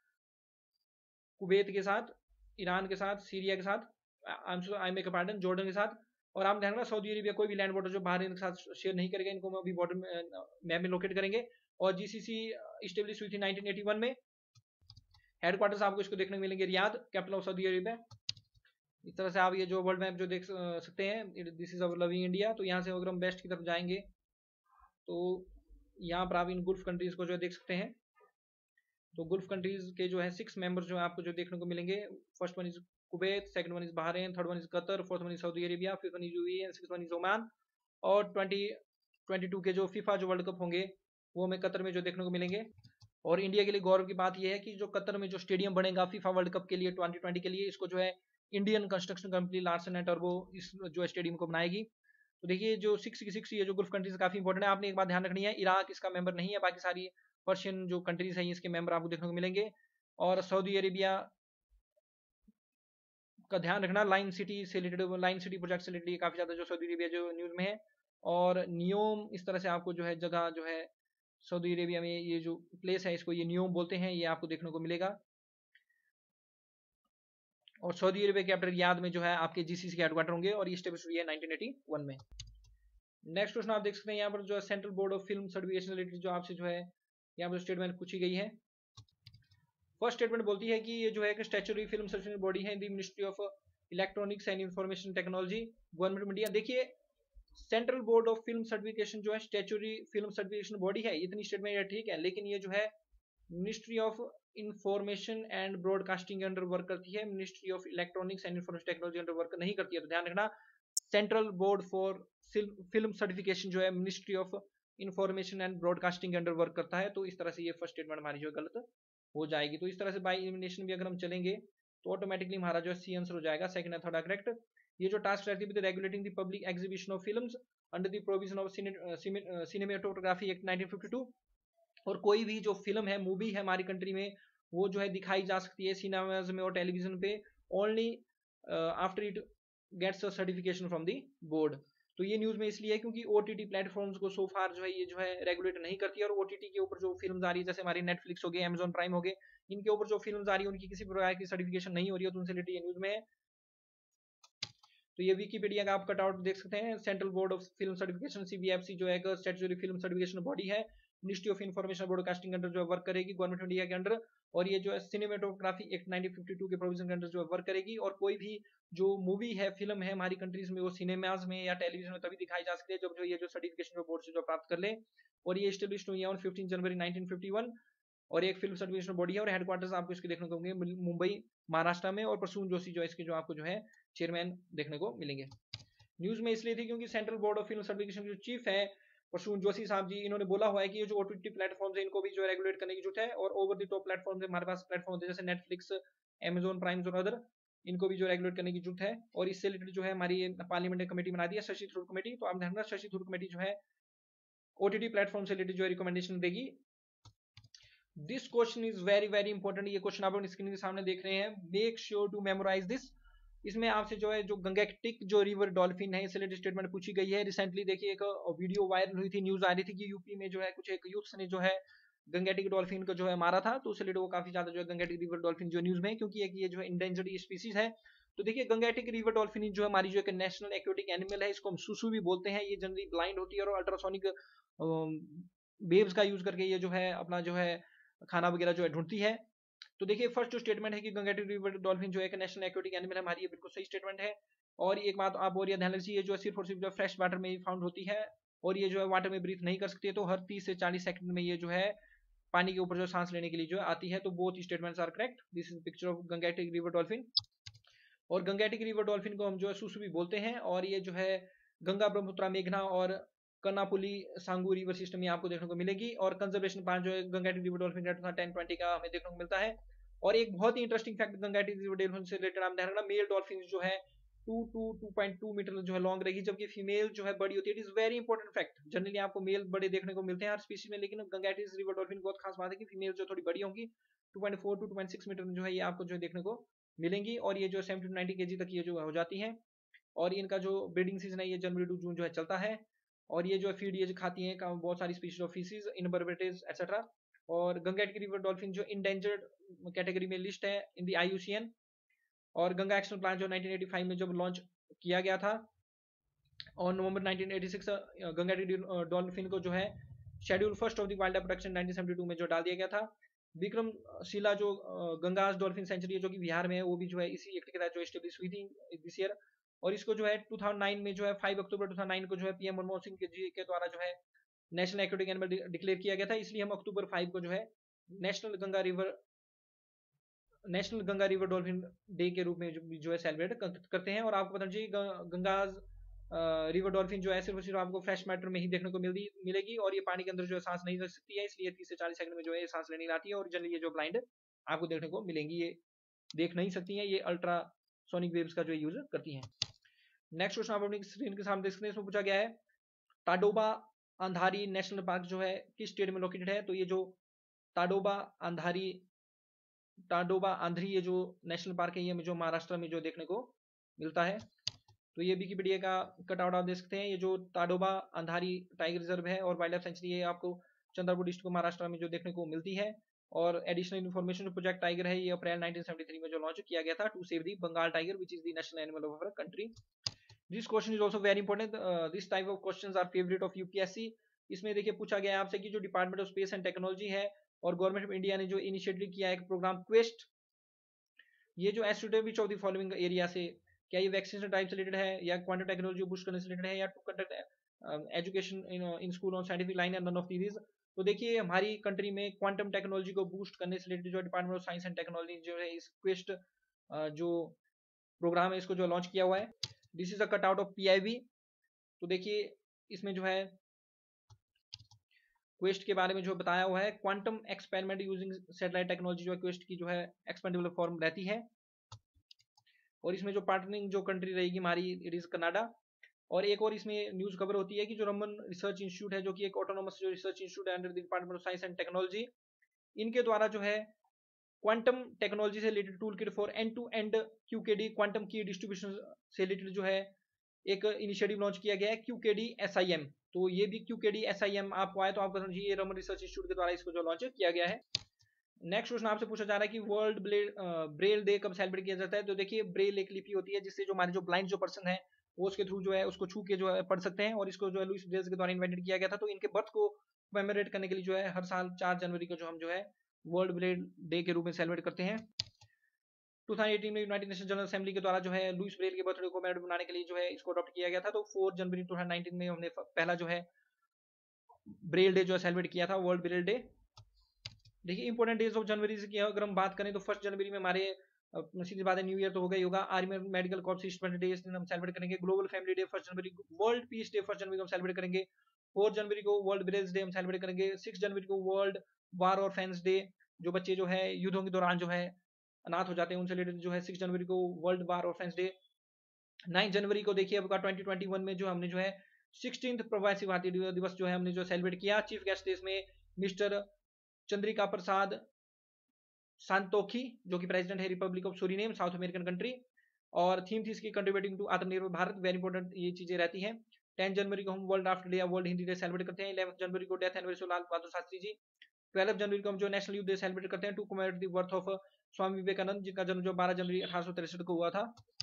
A: कुवैत के साथ, ईरान के साथ, सीरिया के साथ, I make a pardon, Jordan के साथ। और आप ध्यान रखना सऊदी अरेबिया कोई भी लैंड बॉर्डर जो बहरीन के साथ शेयर नहीं करेगा, इनको हम अभी बॉर्डर मैप में लोकेट करेंगे। और जीसीसी इस्टेब्लिश हुई थी 1981 में। हेडक्वार्टर्स आपको इसको देखने को मिलेंगे Riyadh, capital of Saudi Arabia. इस तरह से आप ये जो वर्ल्ड मैप जो देख सकते हैं, this is our loving India. तो यहाँ से अगर हम वेस्ट की तरफ जाएंगे तो यहाँ पर आप इन गुल्फ कंट्रीज को जो देख सकते हैं। तो गुल्फ कंट्रीज के जो है 6 मेंबर्स जो है आपको जो देखने को मिलेंगे। First one is Kuwait, second one is Bahrain, third one is Qatar, fourth one is Saudi Arabia, fifth one is UAE and sixth one is Oman. और 2022 के जो फीफा जो वर्ल्ड कप होंगे वो हमें कतर में जो देखने को मिलेंगे। और इंडिया के लिए गौरव की बात यह है कि जो कतर में जो स्टेडियम बनेगा फीफा वर्ल्ड कप के लिए 2020 के लिए, इसको जो है Indian construction company Larsen and टर्बो इस जो स्टेडियम को बनाएगी। तो देखिए जो 6 ये जो गुल्फ कंट्रीज काफी इंपॉर्टेंट है। आपने एक बात ध्यान रखनी है, इराक इसका मेंबर नहीं है, बाकी सारी पर्शियन जो कंट्रीज हैं इसके मेंबर आपको देखने को मिलेंगे। और सऊदी अरेबिया का ध्यान रखना, लाइन सिटी से रिलेटेड, लाइन सिटी प्रोजेक्ट से रिलेटेड काफी ज्यादा जो सऊदी अरेबिया जो न्यूज में है। और नियोम इस तरह से आपको जो है जगह जो है सऊदी अरेबिया में ये जो प्लेस है इसको ये नियोम बोलते हैं, ये आपको देखने को मिलेगा। और सऊदी अरेबिया कैपिटल रियाद में जो है आपके जीसीसी के हेडक्वार्टर होंगे, और ये स्टेब्लिश हुई है 1981 में। नेक्स्ट क्वेश्चन आप देख सकते हैं यहाँ पर जो है central board of film certification related जो आपसे जो है यहाँ पर स्टेटमेंट पूछी गई है। फर्स्ट स्टेटमेंट बोलती है कि ये जो है एक स्टैट्यूटरी फिल्म सर्टिफिकेशन बॉडी है in the ministry of electronics and information technology, government of India. देखिए central board of film certification जो है स्टैट्यूटरी फिल्म सर्टिफिकेशन बॉडी है, इतनी स्टेटमेंट ठीक है, लेकिन ये जो है ministry of information and broadcasting under work करती है, ministry of electronics and information technology under work नहीं करती है। तो ध्यान रखना central board for film certification जो है ministry of information and broadcasting under work करता है। तो इस तरह से ये फर्स्ट स्टेटमेंट हमारी जो गलत हो जाएगी। तो इस तरह से बाय एलिमिनेशन भी अगर हम चलेंगे तो ऑटोमेटिकली हमारा जो सी आंसर हो जाएगा, सेकंड एंड थर्ड करेक्ट। ये जो टास्क रहती है regulating the public exhibition of films, under the provision of cinematography act 1952। और कोई भी जो फिल्म है, मूवी है हमारी कंट्री में, वो जो है दिखाई जा सकती है सिनेमाज में और टेलीविजन पे only after it gets a certification from the board. तो ये न्यूज में इसलिए है क्योंकि ओटीटी प्लेटफॉर्म्स को सो फार जो है ये जो है रेगुलेट नहीं करती है, और ओटीटी के ऊपर जो फिल्म आ रही है, जैसे हमारी नेटफ्लिक्स हो गई, अमेजॉन प्राइम हो गए, इनके ऊपर जो फिल्म आ रही है उनकी किसी प्रकार की सर्टिफिकेशन नहीं हो रही है, तो उनसे रिलेटेड ये न्यूज में है। तो ये विकीपीडिया का आप कटआउट देख सकते हैं। Central board of film certification CBFC जो है एक स्टैट्यूटरी फिल्म सर्टिफिकेशन बॉडी है, ministry of information broadcasting under जो है वर्क करेगी गवर्नमेंट ऑफ इंडिया के अंडर, और ये जो है सिनेमेटोग्राफी एक्ट 1952 के प्रोविजन के अंडर जो है वर्क करेगी। और कोई भी जो मूवी है, फिल्म है हमारी कंट्रीज में, वो सिनेमाज में या टेलीविजन में तभी दिखाई जा सकती है जब जो ये जो सर्टिफिकेशन जो बोर्ड से जो प्राप्त कर ले। और ये स्टेब्लिश हुई है ऑन 15 जनवरी 1951, और एक फिल्म सर्टिफिकेशन बॉडी है, और हेडक्वार्टर्स आपको इसके देखने को मिलेंगे मुंबई महाराष्ट्र में, और प्रसून जोशी जो है इसके जो आपको जो है चेयरमैन देखने को मिलेंगे। न्यूज में इसलिए थी क्योंकि central board of film certification जो चीफ है प्रसून जोशी साहब जी, इन्होंने बोला हुआ है कि ये जो ओटीटी प्लेटफॉर्म है इनको भी जो रेगुलेट करने की जरूरत है, और ओवर द टॉप प्लेटफॉर्म हमारे पास प्लेटफॉर्म जैसे नेटफ्लिक्स, अमेजॉन प्राइम और अदर, इनको भी जो रेगुलेट करने की जरूरत है। और इससे रिलेटेड जो है हमारी पार्लियामेंट ने कमेटी बना दी है, शशि थरूर कमेटी। तो आप ध्यान, शशि थरूर कमेटी जो है ओटीटी प्लेटफॉर्म से रिलेटेड जो है रिकमेंडेशन देगी। This question is very very important. ये क्वेश्चन आप अपनी स्क्रीन के सामने देख रहे हैं, make sure to memorize this. इसमें आपसे जो है जो गंगेटिक जो रिवर डॉल्फिन है, इससे रिलेटेड स्टेटमेंट पूछी गई है। रिसेंटली देखिए एक वीडियो वायरल हुई थी, न्यूज आ रही थी कि यूपी में जो है कुछ एक यूथ ने जो है गंगेटिक डॉल्फिन को जो है मारा था, तो उससे रिलेटेड वो काफी ज्यादा जो है गंगेटिक रिवर डॉल्फिन जो न्यूज में, क्योंकि एक ये जो है इंडेंजर्ड स्पीसीज है। तो देखिए गंगेटिक रिवर डॉल्फिन जो हमारी जो एक नेशनल एक्वेटिक एनिमल है, इसको हम सुसु भी बोलते हैं। ये जनरली ब्लाइंड होती है और अल्ट्रासोनिक वेव्स का यूज करके ये जो है अपना जो है खाना वगैरह जो है ढूंढती है। तो देखिए फर्स्ट जो स्टेटमेंट है कि गंगेटिक रिवर डॉल्फिन जो है नेशनल एक्वेटिक एनिमल है हमारी, ये बिल्कुल सही स्टेटमेंट है। और एक बात आप और ये ध्यान रखिए, ये जो सिर्फ और सिर्फ जो फ्रेश वाटर में ही फाउंड होती है, और ये जो है वाटर में ब्रीथ नहीं कर सकती है, तो हर 30 से 40 सेकंड में ये जो है पानी के ऊपर जो सांस लेने के लिए जो आती है। तो both statements are correct. This is picture of Gangetic river dolphin. और गंगेटिक रिवर डॉल्फिन को हम जो है सुसु भी बोलते हैं, और ये जो है गंगा, ब्रह्मपुत्रा, मेघना और कर्नापुली सांगू रिवर सिस्टम में आपको देखने को मिलेगी। और कंजर्वेशन प्लान जो है गंगेटिक रिवर डॉल्फिन का 1020 का हमें देखने को मिलता है। और एक बहुत ही interesting fact Gangetic river dolphin से रिलेटेड आप ध्यान रखना, मेल डॉल्फिन जो है 2.2 मीटर जो है लॉन्ग रहेगी, जबकि फीमेल जो है बड़ी होती है। It is very important fact. Generally आपको मेल बड़े देखने को मिलते हैं हर स्पीशीज में, लेकिन गंगेटिक रिवर डॉल्फिन बहुत खास बात है कि फीमेल जो थोड़ी बड़ी होंगी 2.4 टू 2.6 मीटर जो है ये आपको जो है देखने को मिलेंगी। और ये जो 70 to 90 kg तक ये जो हो जाती हैं। और इनका जो ब्रीडिंग सीजन है ये जनवरी टू जून जो है चलता है। और ये जो फीड ये खाती हैं बहुत सारी species of fishes, invertebrates etcetera. और गंगेटिक रिवर डॉल्फिन जो इंडेंजर्ड कैटेगरी में लिस्ट है इन दी IUCN। और गंगा एक्शन प्लान जो 1985 में जब लॉन्च किया गया था, और नवंबर 1986 गंगेटिक डॉल्फिन को जो है schedule first of the wild life protection 1972 में जो डाल दिया गया था। विक्रमशिला जो गंगा डॉल्फिन सेंचुरी है जो कि बिहार में है, वो भी जो है इसी एक्ट के तहत जो एस्टेब्लिश हुई थी दिस ईयर। और इसको जो है 2009 में जो है 5 अक्टूबर 2009 को जो है PM मनमोहन सिंह जी के द्वारा जो है नेशनल एक्वेटिक एनिमल डिक्लेयर किया गया था। इसलिए हम अक्टूबर 5 को जो है national Ganga river dolphin day के रूप में जो है सेलिब्रेट करते हैं। और आपको पता चाहिए गंगा रिवर डॉल्फिन जो है सिर्फ आपको फ्रेश वाटर में ही देखने को मिलेगी, और ये पानी के अंदर जो है सांस नहीं रख सकती है, इसलिए 30 से 40 सेकंड में जो है सांस लेने लाती है। और जनरली ये जो ब्लाइंड आपको देखने को मिलेंगी, ये देख नहीं सकती हैं, ये अल्ट्रासोनिक वेव्स का जो यूज करती हैं। नेक्स्ट क्वेश्चन आप अपनी स्क्रीन के सामने देख सकते हैं, इसमें पूछा गया है ताडोबा अंधारी नेशनल पार्क जो है किस स्टेट में लोकेटेड है। तो ये जो ताडोबा आंध्री ये जो नेशनल पार्क है, ये जो महाराष्ट्र में जो देखने को मिलता है। तो ये विकिपीडिया का कटआउट आप देख सकते हैं। ये जो ताडोबा अंधारी टाइगर रिजर्व है और वाइल्ड लाइफ सेंचुरी है, आपको चंद्रपुर डिस्ट्रिक्ट को महाराष्ट्र में जो देखने को मिलती है। और एडिशनल इन्फॉर्मेशन जो प्रोजेक्ट टाइगर है, ये अप्रैल 1973 में जो लॉन्च किया गया था to save the Bengal tiger which is the national animal of our country. This question is also very important. This type of questions are favourite of UPSC। इसमें देखिए पूछा गया है आपसे कि जो department of space and technology है और गवर्नमेंट ऑफ इंडिया ने जो इनिशिएटिव किया है एक प्रोग्राम क्वेस्ट, ये जो एस्ट्रोटेट which of the following area से, क्या ये वैक्सीनेशन टाइप से रिलेटेड है, या क्वांटम टेक्नोलॉजी बूस्ट करने से रिलेटेड है, या to conduct education in school on scientific line, and none of these. तो देखिए हमारी कंट्री में क्वांटम टेक्नोलॉजी को बूस्ट करने से रिलेटेड जो department of science and technology जो है इस क्वेस्ट जो प्रोग्राम है इसको जो लॉन्च किया हुआ है। This is a cut out of PIB। तो देखिए इसमें जो है क्वेस्ट के बारे में जो बताया हुआ है, quantum experiment using satellite technology जो है क्वेस्ट की जो है एक्सपेंडेबल फॉर्म रहती है। और इसमें जो पार्टनरिंग जो कंट्री रहेगी हमारी, इट इज कनाडा। और एक और इसमें न्यूज़ खबर होती है कि जो रमन रिसर्च इंस्टीट्यूट है, जो कि एक ऑटोनोमस जो रिसर्च इंस्टीट्यूट है under the department of science and technology, इनके द्वारा जो है क्वांटम टेक्नोलॉजी से related tool kit for end to end QKD quantum key distribution से रिलेटेड जो है एक इनिशिएटिव लॉन्च किया गया है, क्यूकेडी एसआईएम। तो ये भी क्यूकेडी एसआईएम आपको आए तो आप समझिए ये रमन रिसर्च इंस्टीट्यूट के द्वारा इसको जो लॉन्च किया गया है। नेक्स्ट क्वेश्चन आपसे पूछा जा रहा है कि वर्ल्ड ब्रेल डे कब सेलिब्रेट किया जाता है। तो देखिए ब्रेल एक लिपि होती है जिससे जो हमारे जो ब्लाइंड जो पर्सन है वो उसके थ्रू जो है उसको छू के जो है पढ़ सकते हैं, और इसको जो है लुइस ब्रेल के द्वारा इन्वेंटेड किया गया था। तो इनके बर्थ को कमेमोरेट करने के लिए जो है हर साल 4 जनवरी को जो हम जो है वर्ल्ड ब्रेल डे के रूप में सेलिब्रेट करते हैं। 2018 में यूनाइटेड नेशन जनरल असेंबली के द्वारा जो है लुइस ब्रेल के बर्थडे को मेमोरेबल बनाने के लिए जो है इसको अडॉप्ट किया गया था। तो 4 जनवरी 2019 में हमने पहला जो है ब्रेल डे जो है सेलिब्रेट किया था, वर्ल्ड ब्रेल डे। देखिए इंपॉर्टेंट डेज ऑफ जनवरी की अगर हम बात करें तो 1 जनवरी में हमारे सीधी बात है न्यू ईयर तो हो गई होगा, army medical corps history day इस दिन हम सेलिब्रेट करेंगे। ग्लोबल फैमिली डे 1 जनवरी, वर्ल्ड पीस डे 1 जनवरी को हम सेलिब्रेट करेंगे। 4 जनवरी को वर्ल्ड विलेज डे हम सेलिब्रेट करेंगे। 6 जनवरी को वर्ल्ड वार और फैंस डे, जो बच्चे जो है युद्धों के दौरान जो है अनाथ हो जाते हैं उनसे रिलेटेड जो है 6 जनवरी को वर्ल्ड वार और फैंस डे। 9 जनवरी को देखिए आपका 2021 में जो हमने जो है 16th प्रवासी भारतीय दिवस जो है हमने जो सेलिब्रेट किया। चीफ गेस्ट इसमें मिस्टर चंद्रिका प्रसाद सांतोखी, जो कि प्रेसिडेंट है republic of Suriname, south American country, और थीम थी इसकी कंट्रीब्यूटिंग टू आत्मनिर्भर भारत। वेरी इंपॉर्टेंट ये चीजें रहती हैं। 10 जनवरी को हम वर्ल्ड आफ्टर डे या वर्ल्ड हिंदी डे सेलिब्रेट करते हैं। 11 जनवरी को डेथ एनिवर्सरी लाल बहादुर शास्त्री जी। 12 जनवरी को हम जो नेशनल यूथ डे सेलिब्रेट करते हैं to commemorate the birth of Swami Vivekananda, जिनका जन्म जो 12 जनवरी 1863 को हुआ था।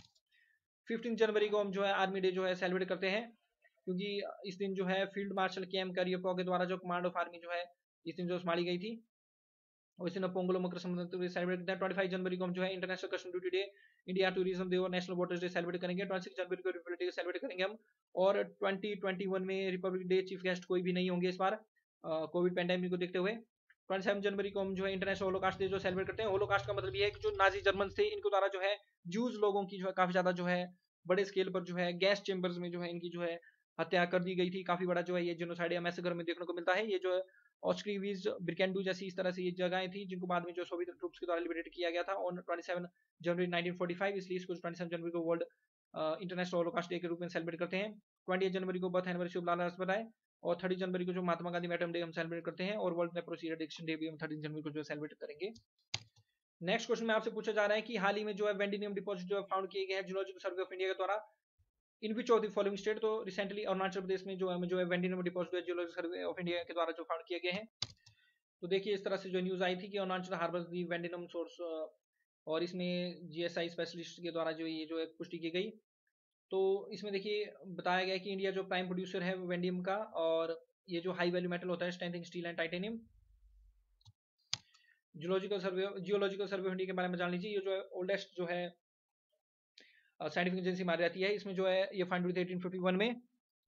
A: 15 जनवरी को हम जो है आर्मी डे जो है सेलिब्रेट करते हैं, क्योंकि इस दिन जो है फील्ड मार्शल के.एम. करियप्पा के द्वारा जो कमांड ऑफ आर्मी जो है इस दिन जो संभाली गई थी, और इस दिन पोंगल मकर संक्रांति सेलिब्रेट करते हैं। 25 जनवरी को हम जो है international custom duty day, India tourism day और नेशनल वाटर्स डे सेलिब्रेट करेंगे। 26 जनवरी को रिपब्लिक डे सेलिब्रेट करेंगे हम, और 2021 में रिपब्लिक डे चीफ गेस्ट कोई भी नहीं होंगे इस बार कोविड पैंडेमिक को देखते हुए। 27 जनवरी को हम जो है इंटरनेशनल होलोकास्ट डे जो सेलिब्रेट करते हैं। होलोकास्ट का मतलब ये है कि जो नाजी जर्मन थे इनको द्वारा जो है जूज लोगों की जो है काफी ज्यादा जो है बड़े स्केल पर जो है गैस चेंबर्स में जो है इनकी जो है हत्या कर दी गई थी। काफी बड़ा जो है ये जेनोसाइड या मैसेकर में देखने को मिलता है। ये जो है ऑस्ट्रीवीज ब्रिकेंडू जैसी इस तरह से ये जगहें थी जिनको बाद में जो सोवियत ट्रूप्स के द्वारा लिबरेट किया गया था ऑन 27 जनवरी 1945, इसलिए इसको 27 जनवरी को वर्ल्ड इंटरनेशनल होलोकास्ट डे के रूप में सेलिब्रेट करते हैं। 28 जनवरी को birth anniversary of Lala Lajpat Rai, और 30 जनवरी को जो महात्मा गांधी एटम डे हम सेलिब्रेट करते हैं, और वर्ल्ड लेप्रोसी एडिक्शन डे भी हम 30 जनवरी को जो सेलिब्रेट करेंगे। नेक्स्ट क्वेश्चन में आपसे पूछा जा रहा है कि हाल ही में जो है वेंडिनियम डिपॉजिट जो है फाउंड किए गए हैं जियोलॉजिकल सर्वे ऑफ इंडिया के द्वारा in which of the following state. तो रिसेंटली अरुणाचल प्रदेश में जो है vanadium deposit geological survey of India के द्वारा जो फाउंड किए गए हैं। तो देखिए इस तरह से जो न्यूज आई थी कि Arunachal harbours the vanadium source, और इसमें जीएसआई स्पेशलिस्ट के द्वारा जो ये जो है पुष्टि की गई। तो इसमें देखिए बताया गया कि इंडिया जो प्राइम प्रोड्यूसर है वेंडियम का, और ये जो हाई वैल्यू मेटल होता है strengthening steel and titanium. Geological survey of India के बारे में जान लीजिए। ये जो है ओल्डेस्ट जो है साइंटिफिक एजेंसी मानी जाती है। इसमें जो है ये फाउंड हुई थी 1851 में,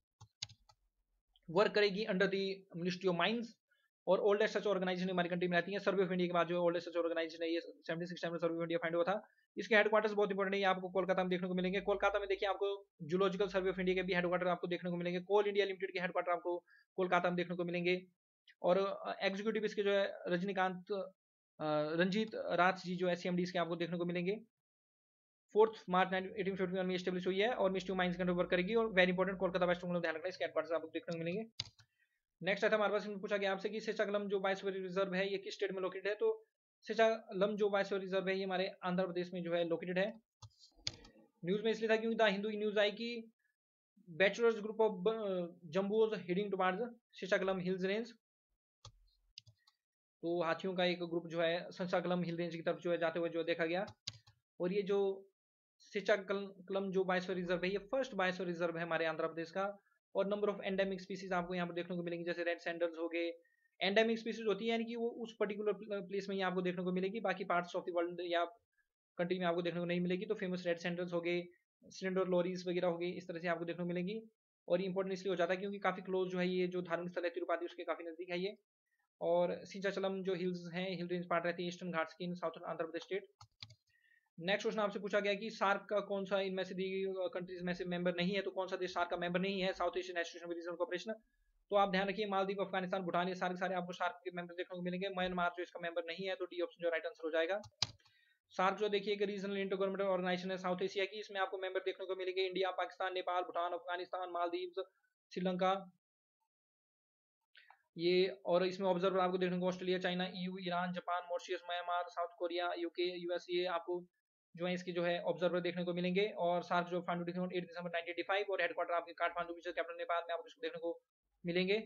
A: वर्क करेगी under the ministry of mines, और ओल्डेस्ट सच ऑर्गेनाइजेशन हमारी कंट्री में रहती है। सर्वे ऑफ इंडिया के बाद जो है ओल्डेस्ट सच ऑर्गेनाइजेशन है ये 76 टाइम में सर्वे ऑफ इंडिया फाइंड हुआ था। इसके हेडक्वार्टर्स बहुत इंपॉर्टेंट है, आपको कोलकाता में देखने को मिलेंगे। कोलकाता में देखिए आपको जियोलॉजिकल सर्वे ऑफ इंडिया के भी हेडक्वार्टर आपको देखने को मिलेंगे। कोल इंडिया लिमिटेड के हेडक्वार्टर आपको कोलकाता में देखने को मिलेंगे, और एग्जीक्यूटिव इसके जो है रजनीकांत रंजीत राज जी जो है सीएमडी इसके आपको देखने को मिलेंगे। 4 मार्च 1851 में एस्टेब्लिश हुई है, और मिनिस्ट्री ऑफ माइंस के अंडर वर्क करेगी, और वेरी इंपॉर्टेंट कोलकाता वेस्ट बंगाल ध्यान रखना, इसके हेडक्वार्टर्स आपको देखने को मिलेंगे। नेक्स्ट आता है हमारे पास, पूछा गया आपसे कि सेचागलम जो बायोस्फीयर रिजर्व है ये किस स्टेट में लोकेटेड है। तो सेचागलम जो बायोस्फीयर रिजर्व है ये हमारे आंध्र प्रदेश में जो है लोकेटेड है। न्यूज में इसलिए था क्योंकि द हिंदू की न्यूज आई कि bachelors group of jumbos heading towards Seshachalam hills range. तो हाथियों का एक ग्रुप जो है सेचागलम हिल रेंज की तरफ जो है जाते हुए जो देखा गया। और ये जो सेचागलम जो बायोस्फीयर रिजर्व है ये फर्स्ट बायोस्फीयर रिजर्व है हमारे आंध्र प्रदेश का। और नंबर ऑफ एंडेमिक स्पीसीज आपको यहाँ पर देखने को मिलेंगी, जैसे रेड सैंडल्स हो गए। एंडेमिक स्पीसीज होती है यानी कि वो उस पर्टिकुलर प्लेस में ही आपको देखने को मिलेगी, बाकी पार्ट्स ऑफ द वर्ल्ड या कंट्री में आपको देखने को नहीं मिलेगी। तो फेमस रेड सैंडल्स हो गए, सिलेंडर लॉरीज वगैरह हो गई, इस तरह से आपको देखने को मिलेंगी। और इंपॉर्टेंट इसलिए हो जाता है क्योंकि काफी क्लोज जो है ये जो धार्मिक स्थल है तिरुपति उसके काफी नजदीक है ये। और सीचाचलम जो हिल्स हैं हिल रेंज पार्ट रहती है ईस्टर्न घाट्स की in southern Andhra Pradesh state. Next question आपसे पूछा गया कि सार्क का कौन सा इनमें से दी कंट्रीज में से मेंबर नहीं है। तो कौन सा देश सार्क का मेंबर नहीं है, south Asian association regional cooperation. तो आप ध्यान रखिए मालदीव, अफगानिस्तान, भूटान, ये सारे आपको सार्क के मेंबर देखने को मिलेंगे। म्यांमार जो इसका मेंबर नहीं है, तो डी ऑप्शन जो राइट आंसर हो जाएगा। सार्क जो देखिए एक रीजनल इंटर गवर्नमेंटल ऑर्गेनाइजेशन है साउथ एशिया की। इसमें आपको मेंबर देखने को मिलेंगे इंडिया, पाकिस्तान, नेपाल, भूटान, अफगानिस्तान, मालदीव, श्रीलंका ये। और इसमें ऑब्जर्वर आपको देखने को Australia, China, EU, Iran, Japan, Mauritius, Myanmar, south Korea, UK, US, ये आपको जो है इसके जो है ऑब्जर्वर देखने को मिलेंगे। और सार्क जो फाउंडेड 8 दिसंबर 1985 और हेडक्वार्टर आपके काठमांडू विच कैपिटल नेपाल में आपको इसको देखने को मिलेंगे।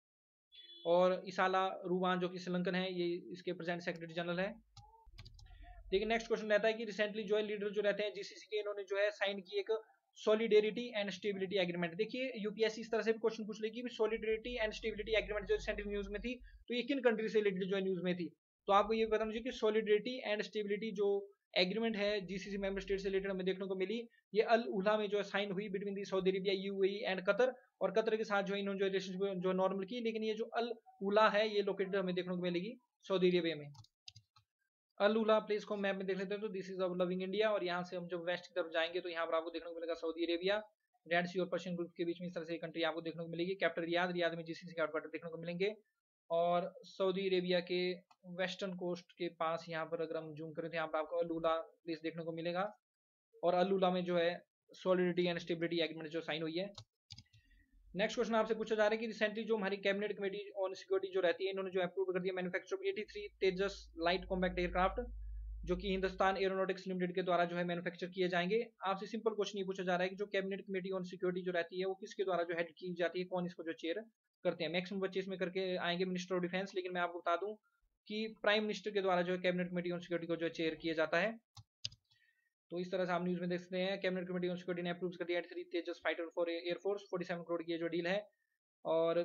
A: और इसाला रूवान जो कि श्रीलंकन है, ये इसके प्रेजेंट सेक्रेटरी जनरल है। लेकिन नेक्स्ट क्वेश्चन रहता है कि रिसेंटली जो है लीडर जो रहते हैं जीसीसी के, इन्होंने जो है साइन की एक सॉलिडेरिटी एंड स्टेबिलिटी एग्रीमेंट। देखिए यूपीएससी इस तरह से भी क्वेश्चन पूछ लेगी कि सॉलिडेरिटी एंड स्टेबिलिटी एग्रीमेंट जो रिसेंटली न्यूज में थी, तो ये किन कंट्री से रिलेटेड जो है न्यूज में थी। तो आपको ये पता मुझे कि सॉलिडेरिटी एंड स्टेबिलिटी जो एग्रीमेंट है जीसीसी मेंबर स्टेट से रिलेटेड हमें देखने को मिली, ये अल उला में जो है साइन हुई between the Saudi Arabia, UAE and Qatar. और कतर के साथ जो इन्होंने जो रिलेशनशिप जो नॉर्मल की, लेकिन ये जो अल उला है ये लोकेटेड हमें देखने को मिलेगी सऊदी अरेबिया में। अल उला प्लेस को मैप में देख लेते हैं तो this is of loving India. और यहाँ से हम जब वेस्ट की तरफ जाएंगे तो यहाँ पर आपको देखने को मिलेगा सऊदी अरेबिया, रेड सी और पर्शियन ग्रुप के बीच में इस तरह से कंट्री आपको देखने को मिलेगी। कैपिटल रियाद, रियाद में जीसीसी का हेडक्वार्टर देखने को मिलेंगे। और सऊदी अरेबिया के वेस्टर्न कोस्ट के पास यहाँ पर अगर हम जूम करें तो यहाँ पर आपको अल उला प्लेस देखने को मिलेगा। और अल उला में जो है सॉलिडिटी एंड स्टेबिलिटी एग्रीमेंट जो साइन हुई है। नेक्स्ट क्वेश्चन आपसे पूछा जा रहा है कि रिसेंटली जो हमारी कैबिनेट कमेटी ऑन सिक्योरिटी जो रहती है, इन्होंने जो अप्रूव कर दिया manufacture of 83 Tejas light compact aircraft, जो कि हिंदुस्तान एरोनॉटिक्स लिमिटेड के द्वारा जो है मैन्युफैक्चर किए जाएंगे। आपसे सिंपल क्वेश्चन ये पूछा जा रहा है कि जो कैबिनेट कमेटी ऑन सिक्योरिटी जो रहती है वो किसके द्वारा जो हेड की जाती है, कौन इसको जो चेयर करते हैं। मैक्सिमम बच्चे इसमें करके आएंगे मिनिस्टर ऑफ डिफेंस, लेकिन मैं आपको बता दूं कि प्राइम मिनिस्टर के द्वारा जो है कैबिनेट कमेटी ऑन सिक्योरिटी को जो चेयर किया जाता है। तो इस तरह से हम न्यूज में देख सकते हैं कैबिनेट कमेटी ऑन सिक्योरिटी ने अप्रूव कर दिया 83 Tejas fighter for air force, 47 crore की ये जो डील है। और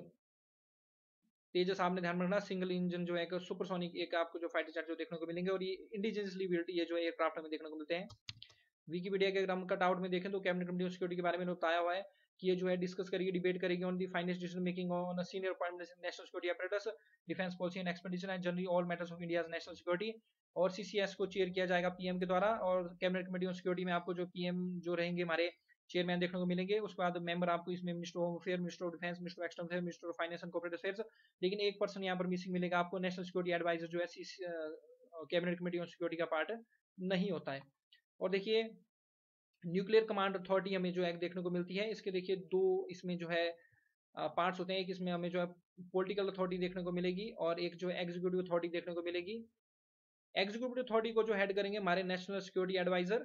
A: तेजस आपने ध्यान में रखना सिंगल इंजन जो है एक सुपरसोनिक एक आपको जो फाइटर जेट जो देखने को मिलेंगे। और ये इंडिजिनियसली बिल्ट ये जो एयरक्राफ्ट हमें देखने को मिलते हैं। विकिपीडिया के अगर हम कट आउट में देखें तो कैबिनेट कमेटी ऑन सिक्योरिटी के बारे में बताया हुआ है कि ये जो है डिस्कस करेगी, डिबेट करेगी on the finest decision making on senior appointments in national security apparatus, defence policy and expenditure and generally all matters of India's national security. और सीसीएस को चेयर किया जाएगा पीएम के द्वारा। और कैबिनेट कमेटी ऑन सिक्योरिटी में आपको जो पीएम जो रहेंगे हमारे चेयरमैन देखने को मिलेंगे। उसके बाद मेंबर आपको इसमें minister of home affair, minister of defence, minister of external affair, minister of finance and corporate affairs. लेकिन एक पर्सन यहाँ पर मिसिंग मिलेगा आपको, नेशनल सिक्योरिटी एडवाइजर जो है कैबिनेट कमेटी ऑन सिक्योरिटी का पार्ट नहीं होता है। और देखिए न्यूक्लियर कमांड अथॉरिटी हमें जो है देखने को मिलती है। इसके देखिए दो इसमें जो है पार्ट्स होते हैं। एक इसमें हमें जो है पॉलिटिकल अथॉरिटी देखने को मिलेगी और एक जो है एग्जीक्यूटिव अथॉरिटी देखने को मिलेगी। एग्जीक्यूटिव अथॉरिटी को जो हेड करेंगे हमारे नेशनल सिक्योरिटी एडवाइजर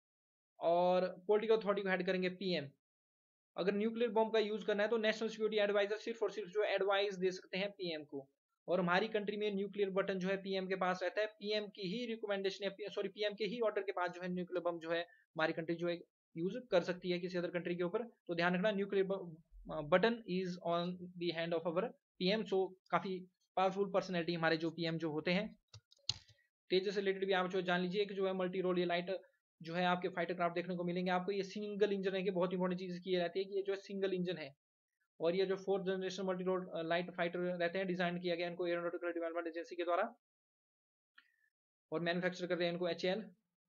A: और पॉलिटिकल अथॉरिटी को हेड करेंगे पीएम। अगर न्यूक्लियर बॉम्ब का यूज करना है तो नेशनल सिक्योरिटी एडवाइजर सिर्फ और सिर्फ जो एडवाइस दे सकते हैं पीएम को। और हमारी कंट्री में न्यूक्लियर बटन जो है पीएम के पास रहता है। पीएम की ही रिकमेंडेशन सॉरी पीएम के ही ऑर्डर के बाद जो है न्यूक्लियर बम जो है हमारी कंट्री जो है यूज कर सकती है किसी अदर कंट्री के ऊपर। तो ध्यान रखना nuclear button is on the hand of our PM. So काफी पावरफुल पर्सनैलिटी हमारे जो पीएम जो होते हैं। तेजस से रिलेटेड भी आप जो जान लीजिए कि जो है मल्टी रोल ये लाइट जो है आपके फाइटर क्राफ्ट देखने को मिलेंगे आपको। ये सिंगल इंजन है कि बहुत इंपॉर्टेंट चीज की रहती है कि ये जो है सिंगल इंजन है। और ये जो 4th generation multi role light fighter रहते हैं डिजाइन किया गया इनको एरोनॉटिकल डेवलपमेंट एजेंसी के द्वारा और मैन्युफैक्चर कर रहे हैं इनको एचएएल।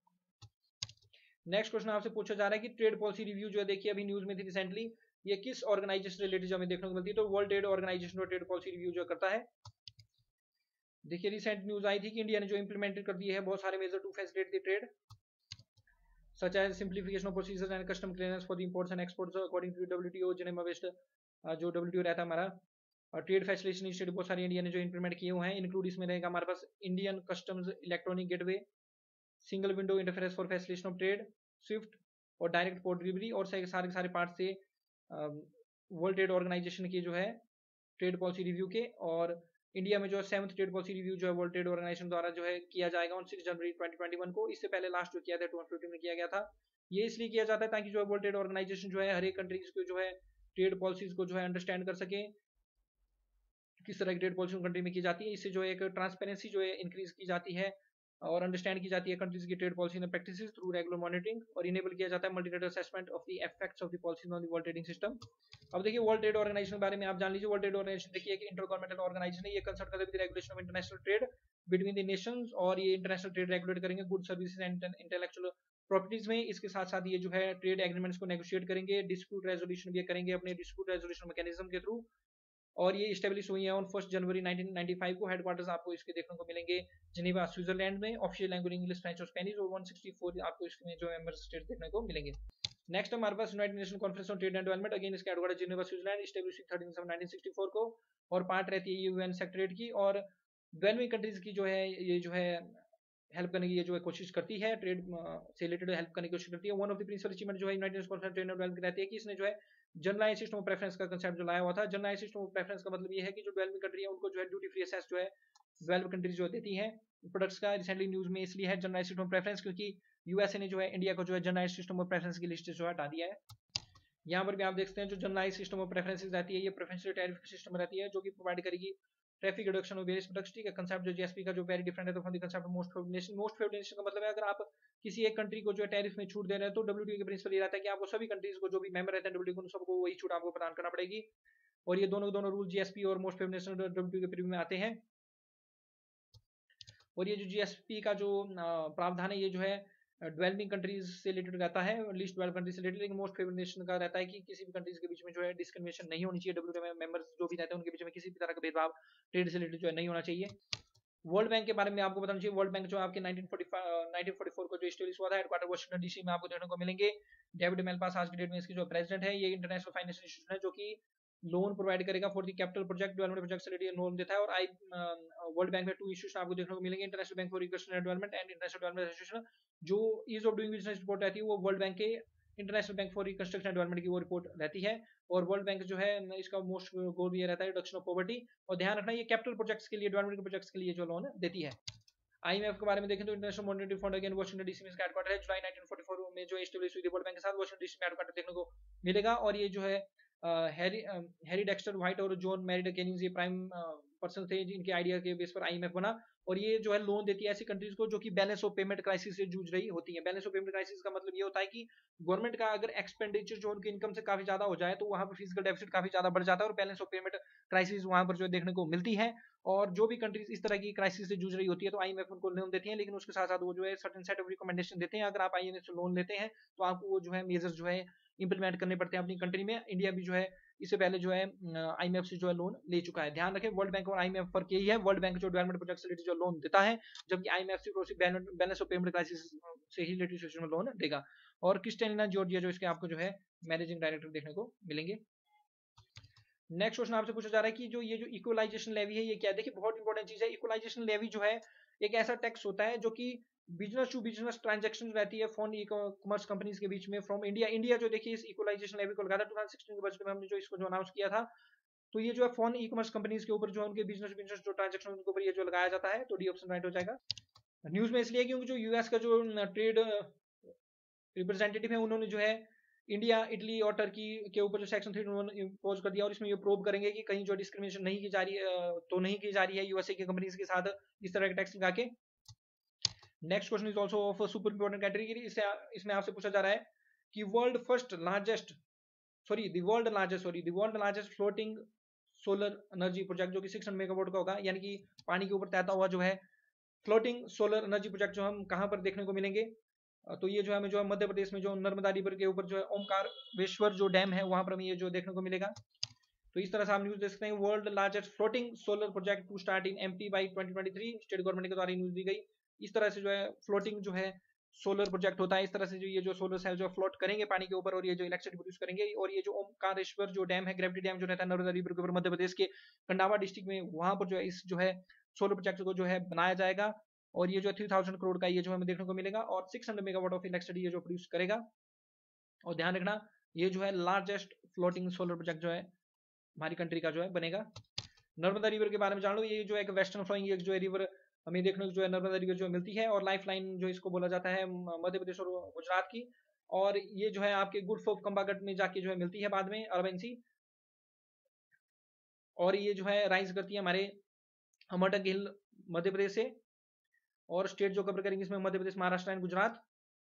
A: नेक्स्ट क्वेश्चन आपसे पूछा जा रहा है कि ट्रेड पॉलिसी रिव्यू जो है देखिए अभी न्यूज में थी रिसेंटली, ये किस ऑर्गेनाइजेशन रिलेटेड हमें देखने को मिलती है। तो वर्ल्ड ट्रेड ऑर्गेनाइजेशन और ट्रेड पॉलिसी रिव्यू जो करता है। देखिए रिसेंट न्यूज आई थी कि इंडिया ने जो इंप्लीमेंटेड कर दिए है बहुत सारे measure to facilitate the trade, such as simplification of procedures and custom clearance for the imports and exports according to WTO Geneva based जो डब्ल्यूटीओ रहता है हमारा। और ट्रेड फैसिलिटेशन इनिशिएटिव बहुत सारे इंडिया ने जो इंप्लीमेंट किए हुए हैं। इंक्लूड इसमें रहेगा हमारे पास Indian customs electronic gateway, single window interference for facilitation of trade, swift और डायरेक्ट पोर्ट डिलीवरी। और सारे सारे पार्ट से वर्ल्ड ट्रेड ऑर्गेनाइजेशन की जो है ट्रेड पॉलिसी रिव्यू के। और इंडिया में जो है 7th ट्रेड पॉलिसी रिव्यू जो है वर्ल्ड ट्रेड ऑर्गेनाइजेशन द्वारा जो है किया जाएगा ऑन 6 जनवरी 2021 को। इससे पहले लास्ट जो किया था 2015 में किया गया था। ये इसलिए किया जाता है ताकि जो है वर्ल्ड ट्रेड ऑर्गेनाइजेशन जो है हर एक कंट्रीज को जो है ट्रेड पॉलिसीज को जो है अंडरस्टैंड कर सके किस तरह की ट्रेड पॉलिसी कंट्री में की जाती है। इससे जो है एक ट्रांसपेरेंसी जो है इंक्रीज की जाती है और अंडरस्टैंड की जाती है कंट्रीज की trade policy and practices through regular monitoring. और इनेबल किया जाता है multilateral assessment of the effects of the policies on the world trading system. अब देखिए वर्ल्ड ट्रेड ऑर्गेनाइजेशन के बारे में आप जान लीजिए। वर्ल्ड ट्रेड ऑर्गेनाइजेशन देखिए एक इंटर गवर्नमेंटल ऑर्गेनाइजेशन है। ये कंसर्न करते हैं regulation of international trade between the nations. और ये इंटरनेशनल ट्रेड रेगुलेट करेंगे good services and intellectual properties में। इसके साथ साथ ये जो है ट्रेड एग्रीमेंट्स को नेगोशिएट करेंगे, डिस्प्यूट रेजोल्यूशन भी करेंगे अपने डिस्प्यूट रेजोल्यूशन मैकेनिज्म के थ्रू। और ये स्टेब्लिश हुई है ऑन 1 जनवरी 1995 को। हेडक्वार्टर्स आपको इसके देखने को मिलेंगे जिनेवा स्विट्जरलैंड में। ऑफिशियल लैंग्वेज इंग्लिश, फ्रेंच और स्पेनिश, और 164 आपको इसमें जो मेंबर स्टेट देखने को मिलेंगे। नेक्स्ट हमारे पास united nation conference on trade and development, again इसके हेडक्वार्टर जिनेवा स्विट्जरलैंड, एस्टैब्लिश 13 दिसंबर 1964 को, और पार्ट रहती है यूएन सेक्रेटरीट की, और 12वीं कंट्रीज की जो है ये जो है हेल्प करने की ये जो है कोशिश करती है, ट्रेड से रिलेटेड हेल्प करने की कोशिश करती है। One of the principal achievement जो है united nations conference trade and development की रहती है कि इसने जो है जनरलाइज सिस्टम ऑफ प्रेफरेंस का कंसेप्ट जो लाया हुआ था। जनरलाइज सिस्टम ऑफ प्रेफरेंस का मतलब ये है कि जो 12वीं कंट्री है उनको जो है ड्यूटी फ्री एक्सेस जो है 12 कंट्रीज जो देती हैं प्रोडक्ट्स का। रिसेंटली न्यूज में इसलिए है जनरलाइज सिस्टम ऑफ प्रेफरेंस क्योंकि यूएसए ने जो है इंडिया को जो है जनरलाइज सिस्टम ऑफ प्रेफरेंस की लिस्ट जो है हटा दिया है। यहाँ पर भी आप देखते हैं जो जनरलाइज सिस्टम ऑफ प्रेफरेंसेस रहती है ये प्रेफरेंशियल टैरिफ सिस्टम रहती है जो कि प्रोवाइड करेगी traffic reduction of various products. ठीक है, कंसेप्ट जो जीएसपी का जो वेरी डिफरेंट है from the concept of most favoured nation. Most favoured nation का मतलब है अगर आप किसी एक कंट्री को जो है टैरिफ में छूट दे रहे हैं तो डब्ल्यूटीओ के प्रिंसिपल ये रहता है कि आपको सभी कंट्रीज को जो भी मेंबर रहते हैं डब्ल्यूटीओ को सबको वही छूट आपको प्रदान करना पड़ेगी। और ये दोनों रूल जीएसपी और मोस्ट फेवर्ड नेशन डब्ल्यूटीओ के प्रीव्यू में आते हैं। और ये जो जीएसपी का जो प्रावधान है ये जो है 12 कंट्रीज से रिलेटेड रहता है, लिस्ट 12 कंट्रीज से रिलेटेड, लेकिन मोस्ट फेवर्ड नेशन का रहता है कि किसी भी कंट्रीज के बीच में जो है डिस्क्रिमिनेशन नहीं होनी चाहिए। डब्ल्यूटीओ में मेंबर्स जो भी रहते हैं उनके बीच में किसी भी तरह का भेदभाव ट्रेड से रिलेटेड जो है नहीं होना चाहिए। वर्ल्ड बैंक के बारे में आपको बताना चाहिए। वर्ल्ड बैंक जो आपके 1944 को जो एस्टैब्लिश हुआ था, हेडक्वार्टर वाशिंगटन डीसी में आपको देखने को मिलेंगे। डेविड मेलपास आज की डेट में इसके जो प्रेसिडेंट है। ये इंटरनेशनल फाइनेंशियल इंस्टीट्यूशन है जो कि लोन प्रोवाइड करेगा for the capital project, development project से रिलेटेड लोन देता है। और वर्ल्ड बैंक में 2 इंस्टीट्यूशन आपको देखने को मिलेंगे, international bank for reconstruction and development and international development association. जो ease of doing business report रहती है वो वर्ल्ड बैंक के international bank for reconstruction and development की वो रिपोर्ट रहती है। और वर्ल्ड बैंक जो है इसका मोस्ट गोल ये रहता है रिडक्शन ऑफ पॉवर्टी। और ध्यान रखना ये कैपिटल प्रोजेक्ट्स के लिए, डेवलपमेंट के प्रोजेक्ट्स के लिए जो लोन देती है। आईएमएफ के बारे में देखें तो international monetary fund again Washington DC में इसका हेडक्वार्टर है। जुलाई 1944 में जो एस्टैब्लिश हुई थी वर्ल्ड बैंक के साथ, वाशिंगटन डीसी में हेडक्वार्टर देखने को मिलेगा। और ये जो है हैरी डेक्स्टर व्हाइट और जॉन मैरिड केनिंग्स ये प्राइम पर्सन थे जिनके आइडिया के बेस पर आईएमएफ बना। और ये जो है लोन देती है ऐसी कंट्रीज को जो कि बैलेंस ऑफ पेमेंट क्राइसिस से जूझ रही होती है। बैलेंस ऑफ पेमेंट क्राइसिस का मतलब ये होता है कि गवर्नमेंट का अगर एक्सपेंडिचर जो उनकी इनकम से काफी ज्यादा हो जाए तो वहां पर फिजिकल डेफिसिट काफी ज्यादा बढ़ जाता है और बैलेंस ऑफ पेमेंट क्राइसिस वहां पर जो देखने को मिलती है। और जो भी कंट्रीज इस तरह की क्राइसिस से जूझ रही होती है तो आईएमएफ उनको लोन देती है, लेकिन उसके साथ साथ वो जो है सर्टेन सेट ऑफ रिकमेंडेशन देते हैं। अगर आप आईएमएफ से लोन लेते हैं तो आपको वो जो है मेजर्स जो है इंप्लीमेंट करने पड़ते हैं अपनी कंट्री में। इंडिया भी जो है इससे पहले जो है आईएमएफ से जो है लोन ले चुका है। ध्यान रखें वर्ल्ड बैंक और आईएमएफ फर्क यही है, वर्ल्ड बैंक जो डेवलपमेंट प्रोजेक्ट से रिलेटेड जो लोन देता है जबकि आईएमएफ सिर्फ बैलेंस ऑफ पेमेंट क्राइसिस से ही रिलेटेड सिचुएशन में लोन देगा। और क्रिस्टेलिना जॉर्जिया जो इसके आपको जो है मैनेजिंग डायरेक्टर देखने को मिलेंगे। नेक्स्ट क्वेश्चन आपसे पूछा जा रहा है कि जो ये जो इक्वलाइजेशन लेवी है ये क्या है। देखिए बहुत इंपॉर्टेंट चीज है। इक्वलाइजेशन लेवी जो है एक ऐसा टैक्स होता है जो कि बिजनेस टू बिजनेस ट्रांजैक्शन रहती है फॉर ई कॉमर्स कंपनीज के बीच में फ्रॉम इंडिया। इंडिया जो देखिए इस इक्वलाइजेशन लेवी को लगाया था 2016 के बजट में, हमने जो इसको जो अनाउंस किया था। तो ये जो है फॉन ई कॉमर्स कंपनीज के ऊपर जो है उनके बिजनेस बिजनेस जो ट्रांजैक्शन उनके ऊपर ये जो लगाया जाता है। तो डी ऑप्शन राइट हो जाएगा। न्यूज में इसलिए क्योंकि जो यूएस का जो ट्रेड रिप्रेजेंटेटिव है उन्होंने जो है इंडिया, इटली और टर्की के ऊपर जो सेक्शन 3 इम्पोज कर दिया और इसमें ये प्रूव करेंगे कि कहीं जो डिस्क्रिमिनेशन नहीं की जा रही है तो नहीं की जा रही है यूएसए की कंपनीज के साथ इस तरह के टैक्स लगा के। Next question is also of super important category. इसमें आपसे पूछा जा रहा है कि the world largest floating solar energy project जो कि 600 मेगावाट का होगा, यानी कि पानी के ऊपर तैरता हुआ जो है फ्लोटिंग सोलर एनर्जी प्रोजेक्ट जो हम कहां पर देखने को मिलेंगे। तो ये जो है हमें जो है मध्य प्रदेश में जो नर्मदा रिवर के ऊपर जो है ओमकारेश्वर जो डैम है वहां पर हमें ये जो देखने को मिलेगा। तो इस तरह से आप न्यूज देख सकते हैं world largest floating solar project to start in MP by 2023 state government के द्वारा न्यूज दी गई। इस तरह से जो है फ्लोटिंग जो है सोलर प्रोजेक्ट होता है। इस तरह से जो ये जो सोलर सेल जो फ्लोट करेंगे पानी के ऊपर और ये जो इलेक्ट्रिसिटी प्रोड्यूस करेंगे। और ये जो ओमकारेश्वर जो डैम है, ग्रेविटी डैम जो रहता है नर्मदा रिवर के ऊपर मध्य प्रदेश के कंडावा डिस्ट्रिक्ट में, वहां पर जो है इस जो है सोलर प्रोजेक्ट को जो है बनाया जाएगा। और ये जो 3000 करोड़ का ये जो हमें देखने को मिलेगा और 600 मेगावाट ऑफ इलेक्ट्रिसिटी ये जो प्रोड्यूस करेगा। और ध्यान रखना ये जो है लार्जेस्ट फ्लोटिंग सोलर प्रोजेक्ट जो है हमारी कंट्री का जो है बनेगा। नर्मदा रिवर के बारे में जान लो। ये जो एक वेस्टर्न फ्लोइंग एक जो है रिवर हमें देखने को जो है नर्मदा रिवर जो मिलती है और लाइफ लाइन जो इसको बोला जाता है मध्य प्रदेश और गुजरात की। और ये जो है आपके गुल्फ ऑफ कंबागट में जाके जो है मिलती है बाद में अरबन सी। और ये जो है राइज करती है हमारे अमरटक हिल मध्य प्रदेश से। और स्टेट जो कवर करेंगे इसमें मध्य प्रदेश, महाराष्ट्र एंड गुजरात।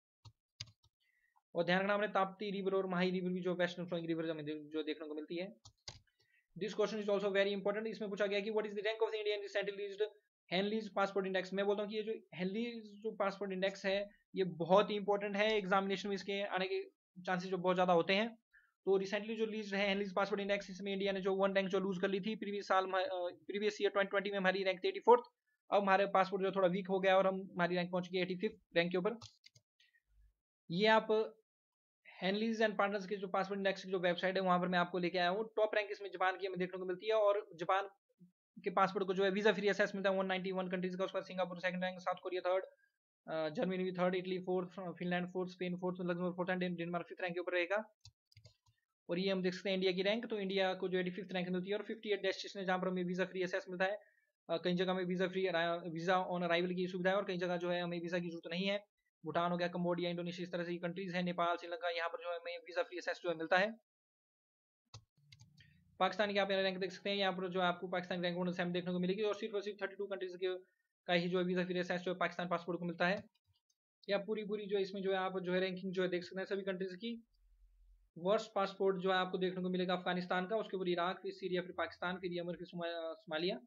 A: और ध्यान रखना हमने ताप्ती रिवर और माही रिवर भी जो वेस्टर्न फ्लोइंग रिवर हमें जो देखने को मिलती है। This question is also very important. इसमें पूछा गया कि what is the rank of the Indian centralised Henley's passport index. मैं बोलता हूँ कि ये जो हेनलीज जो पासपोर्ट इंडेक्स है ये बहुत ही इंपॉर्टेंट है। एग्जामिनेशन में इसके आने के चांसेस जो बहुत ज्यादा होते हैं। तो रिसेंटली जो लीज है हेनलीज पासपोर्ट इंडेक्स, इसमें इंडिया ने जो 1 रैंक जो लूज कर ली थी प्रीवियस साल, प्रीवियस ईयर 2020 में हमारी रैंक थी 84th। अब हमारे पासपोर्ट जो थोड़ा वीक हो गया और हम हमारी रैंक पहुंच गई 85th रैंक के ऊपर। ये आप हेनलीज एंड पार्टनर्स के जो पासपोर्ट इंडेक्स की जो वेबसाइट है वहां पर मैं आपको लेके आया हूँ। टॉप रैंक इसमें जापान की हमें देखने को मिलती है, और जापान के पासपोर्ट को जो है वीजा फ्री एक्सेस मिलता है 191 कंट्रीज का। उसका Singapore second rank, South Korea third, Germany भी third, Italy fourth, Finland fourth, Spain fourth, Luxembourg fourth and Denmark fifth rank के ऊपर रहेगा। और ये हम देख सकते हैं इंडिया की रैंक, तो इंडिया को जो 85th रैंक मिलती है और 58 डेस्टिनेशन है जहाँ पर हमें वीजा फ्री एक्सेस मिलता है। कई जगह में वीजा ऑन अराइवल की सुविधा है और कई जगह जो है हमें वीजा की जरूरत नहीं है। भूटान हो गया, कंबोडिया, इंडोनेशिया, इस तरह से कंट्रीज है, नेपाल, श्रीलंका, यहाँ पर जो है हमें वीजा फ्री एक्सेस जो है मिलता है। पाकिस्तान की आप रैंक देख सकते हैं, यहाँ पर जो आपको पाकिस्तान रैंक सेम देखने को मिलेगी, और सिर्फ 32 कंट्रीज के का ही जो है वीजा फ्री एक्सेस जो है पाकिस्तान पासपोर्ट को मिलता है। या पूरी जो इसमें जो है आप जो है रैंकिंग जो है देख सकते हैं सभी कंट्रीज की। वर्स्ट पासपोर्ट जो है आपको देखने को मिलेगा अफगानिस्तान का, उसके ऊपर इराक, फिर सीरिया, फिर पाकिस्तान, फिर यमन, फिर सोमालिया।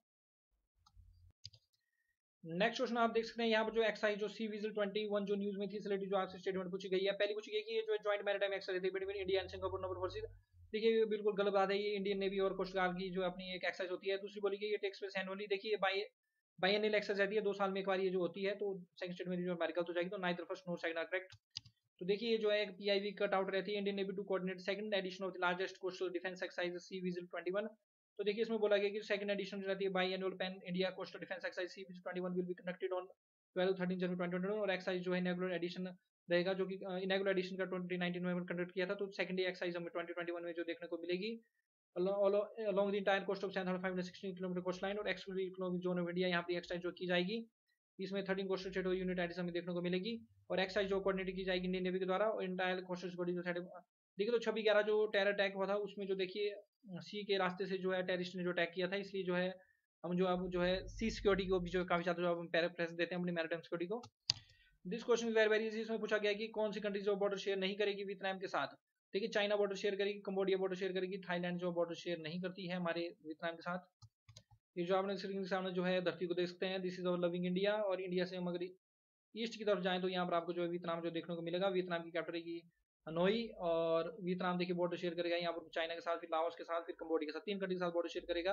A: नेक्स्ट क्वेश्चन आप देख सकते हैं यहाँ पर जो एक्सरसाइज जो सी विजिल 21 जो न्यूज में थी रिलेटेड जो आपसे स्टेटमेंट पूछी गई है। पहली पूछी गई कि ये जो जॉइंट मैरिटाइम एक्सरसाइज थी between India and Singapore number forces. देखिए बिल्कुल गलत बात है, ये इंडियन नेवी और कोस्ट गार्ड की जो अपनी एक एक्सरसाइज होती है। दूसरी बोली कि ये टेक्स प्लेस एनुअली। देखिए बाइएनियल एक्सरसाइज रहती है, 2 साल में एक बार ये जो होती है, तो सेकंड स्टेटमेंट जो हमारी गलत हो जाएगी, तो neither first nor second are correct. तो देखिए ये जो है एक पीआईवी कट आउट रहती है, Indian navy to coordinate second edition of the largest coastal defence exercise sea vigil 21। तो देखिए इसमें बोला गया कि सेकंड एडिशन जो रहती है biannual pan India coastal defence exercise sea vigil 21 will be conducted on 12-13 January 2021, और एक्सरसाइज जो है इनॉग्रेल एडिशन रहेगा, जो कि इनॉग्रेल एडिशन का 2019 में कंडक्ट किया था। तो सेकंड एक्सरसाइज हमें 2021 में जो देखने को मिलेगी along the entire coast of 7,516 kilometre coast line और exclusive economic zone of India, यहाँ पे एक्सरसाइज जो की जाएगी। इसमें 13 कोस्टल स्टेट यूनिट एडिशन हमें देखने को मिलेगी, और एक्सरसाइज जो कोऑर्डिनेट की जाएगी इंडियन नेवी के द्वारा, और इंटायर कोस्टल सिक्योरिटी जो साइड देखिए तो 26/11 जो टेरर अटैक हुआ था उसमें जो देखिए सी के रास्ते से जो है टेररिस्ट ने जो अटैक किया था, इसलिए जो है हम जो अब जो है सी सिक्योरिटी को भी जो काफी ज्यादा जो हम प्रेफरेंस देते हैं अपनी मैरिटाइम सिक्योरिटी को। This question is very very easy. इसमें पूछा गया कि कौन सी कंट्री जो बॉर्डर शेयर नहीं करेगी वियतनाम के साथ। देखिए चाइना बॉर्डर शेयर करेगी, कंबोडिया बॉर्डर शेयर करेगी, थाईलैंड जो बॉर्डर शेयर नहीं करती है हमारे वियतनाम के साथ। ये जो आपने स्क्रीन के सामने जो है धरती को देख सकते हैं, this is our loving India, और इंडिया से हम अगर ईस्ट की तरफ जाएं तो यहाँ पर आपको जो है वियतनाम जो देखने को मिलेगा। वियतनाम की कैपिटल की हनोई, और वियतनाम देखिए बॉर्डर शेयर करेगा यहाँ पर चाइना के साथ, फिर लाओस के साथ, फिर कंबोडिया के साथ, 3 कंट्री के साथ बॉर्डर शेयर करेगा।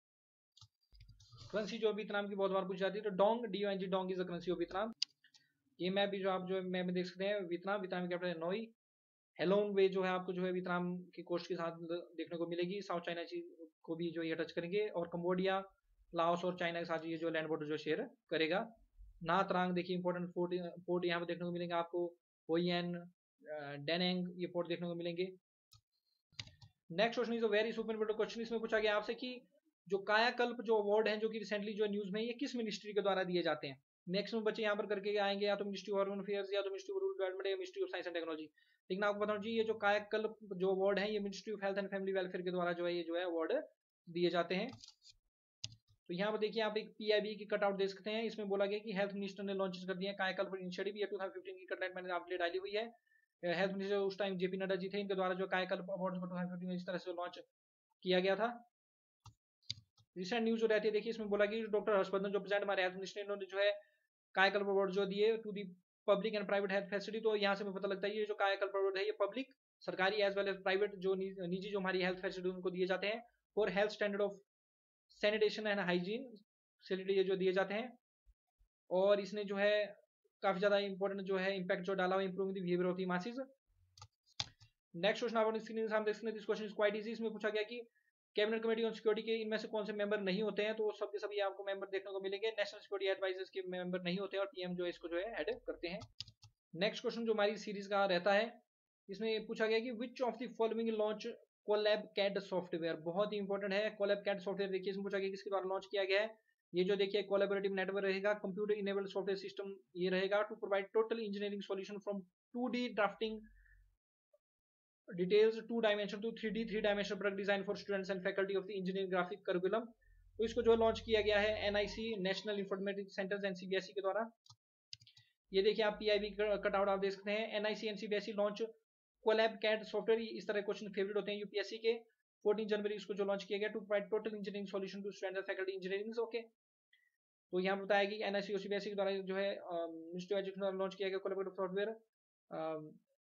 A: करेंसी जो वियतनाम की बहुत बार पूछी जाती है, तो dong DONG dong is the currency of Vietnam. ये मैप भी जो आप जो मैप में देख सकते हैं, वियतनाम की कैपिटल है हनोई। हेलोंग वे जो है आपको जो है वियतनाम की कोस्ट के साथ देखने को मिलेगी, साउथ चाइना सी को भी जो ये टच करेंगे, और कंबोडिया, लाओस और चाइना के साथ ये जो लैंड बॉर्डर जो शेयर करेगा। ना त्रांग देखिए इंपॉर्टेंट पोर्ट यहाँ पे देखने को मिलेंगे आपको, होयन, डेनेंग, ये पोर्ट देखने को मिलेंगे। Next question is a very super important question. इसमें पूछा गया आपसे कि जो कायाकल्प जो अवार्ड है जो कि रिसेंटली जो न्यूज में, ये किस मिनिस्ट्री के द्वारा दिए जाते हैं। मैक्सिमम बच्चे यहाँ पर करके आएंगे या तो मिनिस्ट्री ऑफ अर्बन अफेयर्स, या तो मिनिस्ट्री ऑफ रूरल डेवलपमेंट, या ministry of science and technology. लेकिन आपको बताऊं जी, ये जो कायाकल्प जो अवार्ड है ये ministry of health and family welfare के द्वारा जो है ये जो है अवार्ड दिए जाते हैं। तो यहाँ पर देखिए आप एक पीआईबी की कटआउट देख सकते हैं, इसमें बोला गया कि हेल्थ मिनिस्टर ने लॉन्च कर दिया कायाकल्प इनिशिएटिव। ये 2015 की कटलाइन मैंने आपके लिए डाली हुई है। हेल्थ मिनिस्टर उस टाइम जेपी नड्डा जी थे, इनके द्वारा जो कायाकल्प अवार्ड 2015 में इस तरह से लॉन्च किया गया था। रिसेंट न्यूज जो रहती है देखिए इसमें बोला कि डॉक्टर हर्षवर्धन जो प्रेजेंट हमारे हेल्थ मिनिस्टर, इन्होंने जो है कायाकल्प अवार्ड जो दिए to the public and private health facility. तो यहाँ से हमें पता लगता है ये जो कायाकल्प अवार्ड है ये पब्लिक, सरकारी एज वेल एज प्राइवेट जो निजी जो हमारी हेल्थ फैसिलिटी उनको दिए जाते हैं, for health standard of sanitation and hygiene facility ये जो दिए जाते हैं। और इसने जो है काफी ज्यादा इंपॉर्टेंट जो है इम्पैक्ट जो डाला हुआ improving the behaviour of the masses. Next question आप अपनी स्क्रीन के सामने देख सकते हैं, this question is quite easy. इसमें पूछा गया कि कैबिनेट कमेटी ऑन सिक्योरिटी के इनमें से कौन से मेंबर नहीं होते हैं। तो सब के सभी आपको मेंबर देखने को मिलेंगे। नेशनल सिक्योरिटी एडवाइजर्स के मेंबर नहीं होते हैं, और पीएम जो है इसको जो है हेड करते हैं। नेक्स्ट क्वेश्चन जो हमारी सीरीज का रहता है, इसमें पूछा गया कि which of the following launch CollabCAD software. बहुत ही इंपॉर्टेंट है कोलैब कैड सॉफ्टवेयर। देखिए इसमें पूछा गया किसके द्वारा लॉन्च किया गया है। ये जो देखिए कोलैबोरेटिव नेटवर्क रहेगा, कंप्यूटर इनेबल्ड सॉफ्टवेयर सिस्टम ये रहेगा to provide total engineering solution from 2D drafting details 2 dimension to 3D 3 dimensional product design for students and faculty of the engineering graphic curriculum. तो इसको जो लॉन्च किया गया है NIC national informatics centres and CBSE के द्वारा। ये देखिए आप पीआईबी कटआउट आप देख सकते हैं, NIC and CBSE launch CollabCAD software. इस तरह क्वेश्चन फेवरेट होते हैं यूपीएससी के। 14 जनवरी इसको जो लॉन्च किया गया to provide total engineering solution to students and faculty engineering. Okay, तो यहाँ बताया कि NIC और CBSE के द्वारा जो है मिनिस्ट्री ऑफ एजुकेशन द्वारा लॉन्च किया गया collaborative software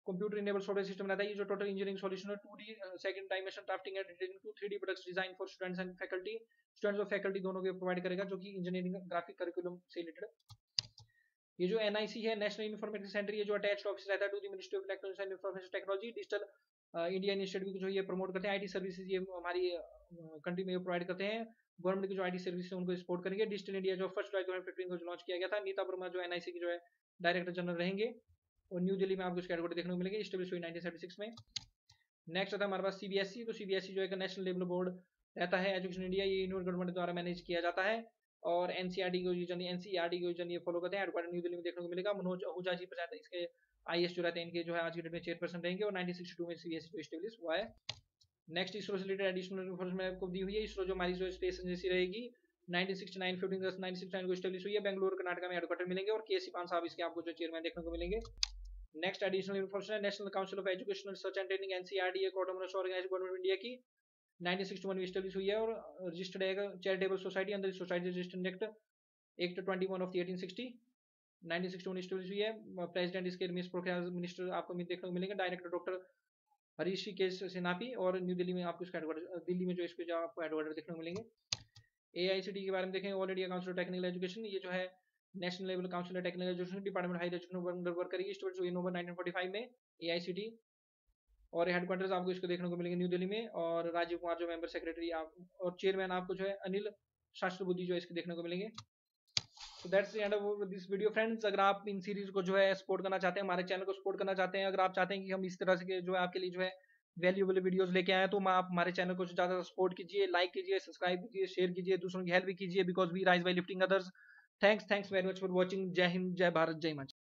A: computer enable software system रहता है। ये जो टोटल इंजीनियरिंग सॉल्यूशन है 2D second dimension drafting and editing to 3D products design for students and faculty, students और फैकल्टी दोनों को प्रोवाइड करेगा, जो कि इंजीनियरिंग ग्राफिक करिकुलम से रिलेटेड। ये जो NIC है, नेशनल इन्फॉर्मेटिक्स सेंटर, ये जो अटैच्ड ऑफिस रहता है to the ministry of electronics and information technology, digital India initiative जो ये प्रमोट करते हैं। आईटी सर्विसेज ये हमारी कंट्री में प्रोवाइड करते हैं। गवर्नमेंट की जो आईटी सर्विस है उनको सपोर्ट करेंगे। डिजिटल इंडिया जो 1 जुलाई 2015 को लॉन्च किया गया था। नीता वर्मा जो NIC की जो है डायरेक्टर जनरल रहेंगे, और न्यू दिल्ली में आपको इसके हेडक्वार्टर देखने को मिलेंगे, स्टेब्लिश हुई 1976 में। नेक्स्ट आता है हमारे पास CBSE। तो CBSE जो एक नेशनल लेवल बोर्ड रहता है एजुकेशन इंडिया, ये यूनियन गवर्नमेंट द्वारा मैनेज किया जाता है, और NCERT को ये फॉलो करते हैं। हेडक्वार्टर न्यू दिल्ली में देखने को मिलेगा। मनोज आहूजा जी प्रशांत इसके IS जो रहते हैं, इनके जो है आज की डेट में चेयरपर्सन रहेंगे, और 1962 में CBSE जो स्टेब्लिश हुआ है। नेक्स्ट इसरो से रिलेटेड एडिशनल इन्फॉर्मेशन आपको दी हुई है। इसरो जो हमारी जो स्पेस एजेंसी रहेगी 1969 15 अगस्त 1969 को स्टेब्लिश हुई है। बेंगलुरु कर्नाटक में हेडक्वार्टर मिलेंगे, और KC पान साहब इसके आपको जो चेयरमैन देखने को मिलेंगे। नेक्स्ट एडिशनल इन्फॉर्मेशन है national council of educational research and training NCERT, एक ऑटोनोमस ऑर्गेनाइजेशन गवर्नमेंट इंडिया की 1961 में स्टेब्लिश हुई है, और रजिस्टर्ड है charitable society under society registration act 21 of 1860 1961 establish हुई है। प्रेसिडेंट इसके रमेश पोखरियाल मिनिस्टर आपको देखने को मिलेंगे। डायरेक्टर डॉक्टर हरीश सेनापी, और न्यू दिल्ली में आपको इसका हेडक्वार्टर, दिल्ली में जो इसके जो आपको हेडक्वार्टर देखने को मिलेंगे। AICTE के बारे में देखें, all India council of technical education, ये जो है national level council of technical education, department higher education work करेगी, स्टेब्लिश हुई नवंबर 1945 में AICTE, और हेडक्वार्टर्स आपको इसको देखने को मिलेंगे न्यू दिल्ली में। और राजीव कुमार जो मेंबर सेक्रेटरी आप, और चेयरमैन आपको जो है अनिल शास्त्रबुद्धि जो इसके देखने को मिलेंगे। तो that's the end of this video friends. अगर आप इन सीरीज को जो है सपोर्ट करना चाहते हैं, हमारे चैनल को सपोर्ट करना चाहते हैं, अगर आप चाहते हैं कि हम इस तरह से जो है आपके लिए जो है वैल्यूएबल वीडियोस लेके आए, तो आप हमारे चैनल को ज़्यादा सपोर्ट कीजिए, लाइक कीजिए, सब्सक्राइब कीजिए, शेयर कीजिए, दूसरों की हेल्प भी कीजिए, because we rise by lifting others. Thanks very much for watching. जय हिंद, जय भारत, जय हिमाचल।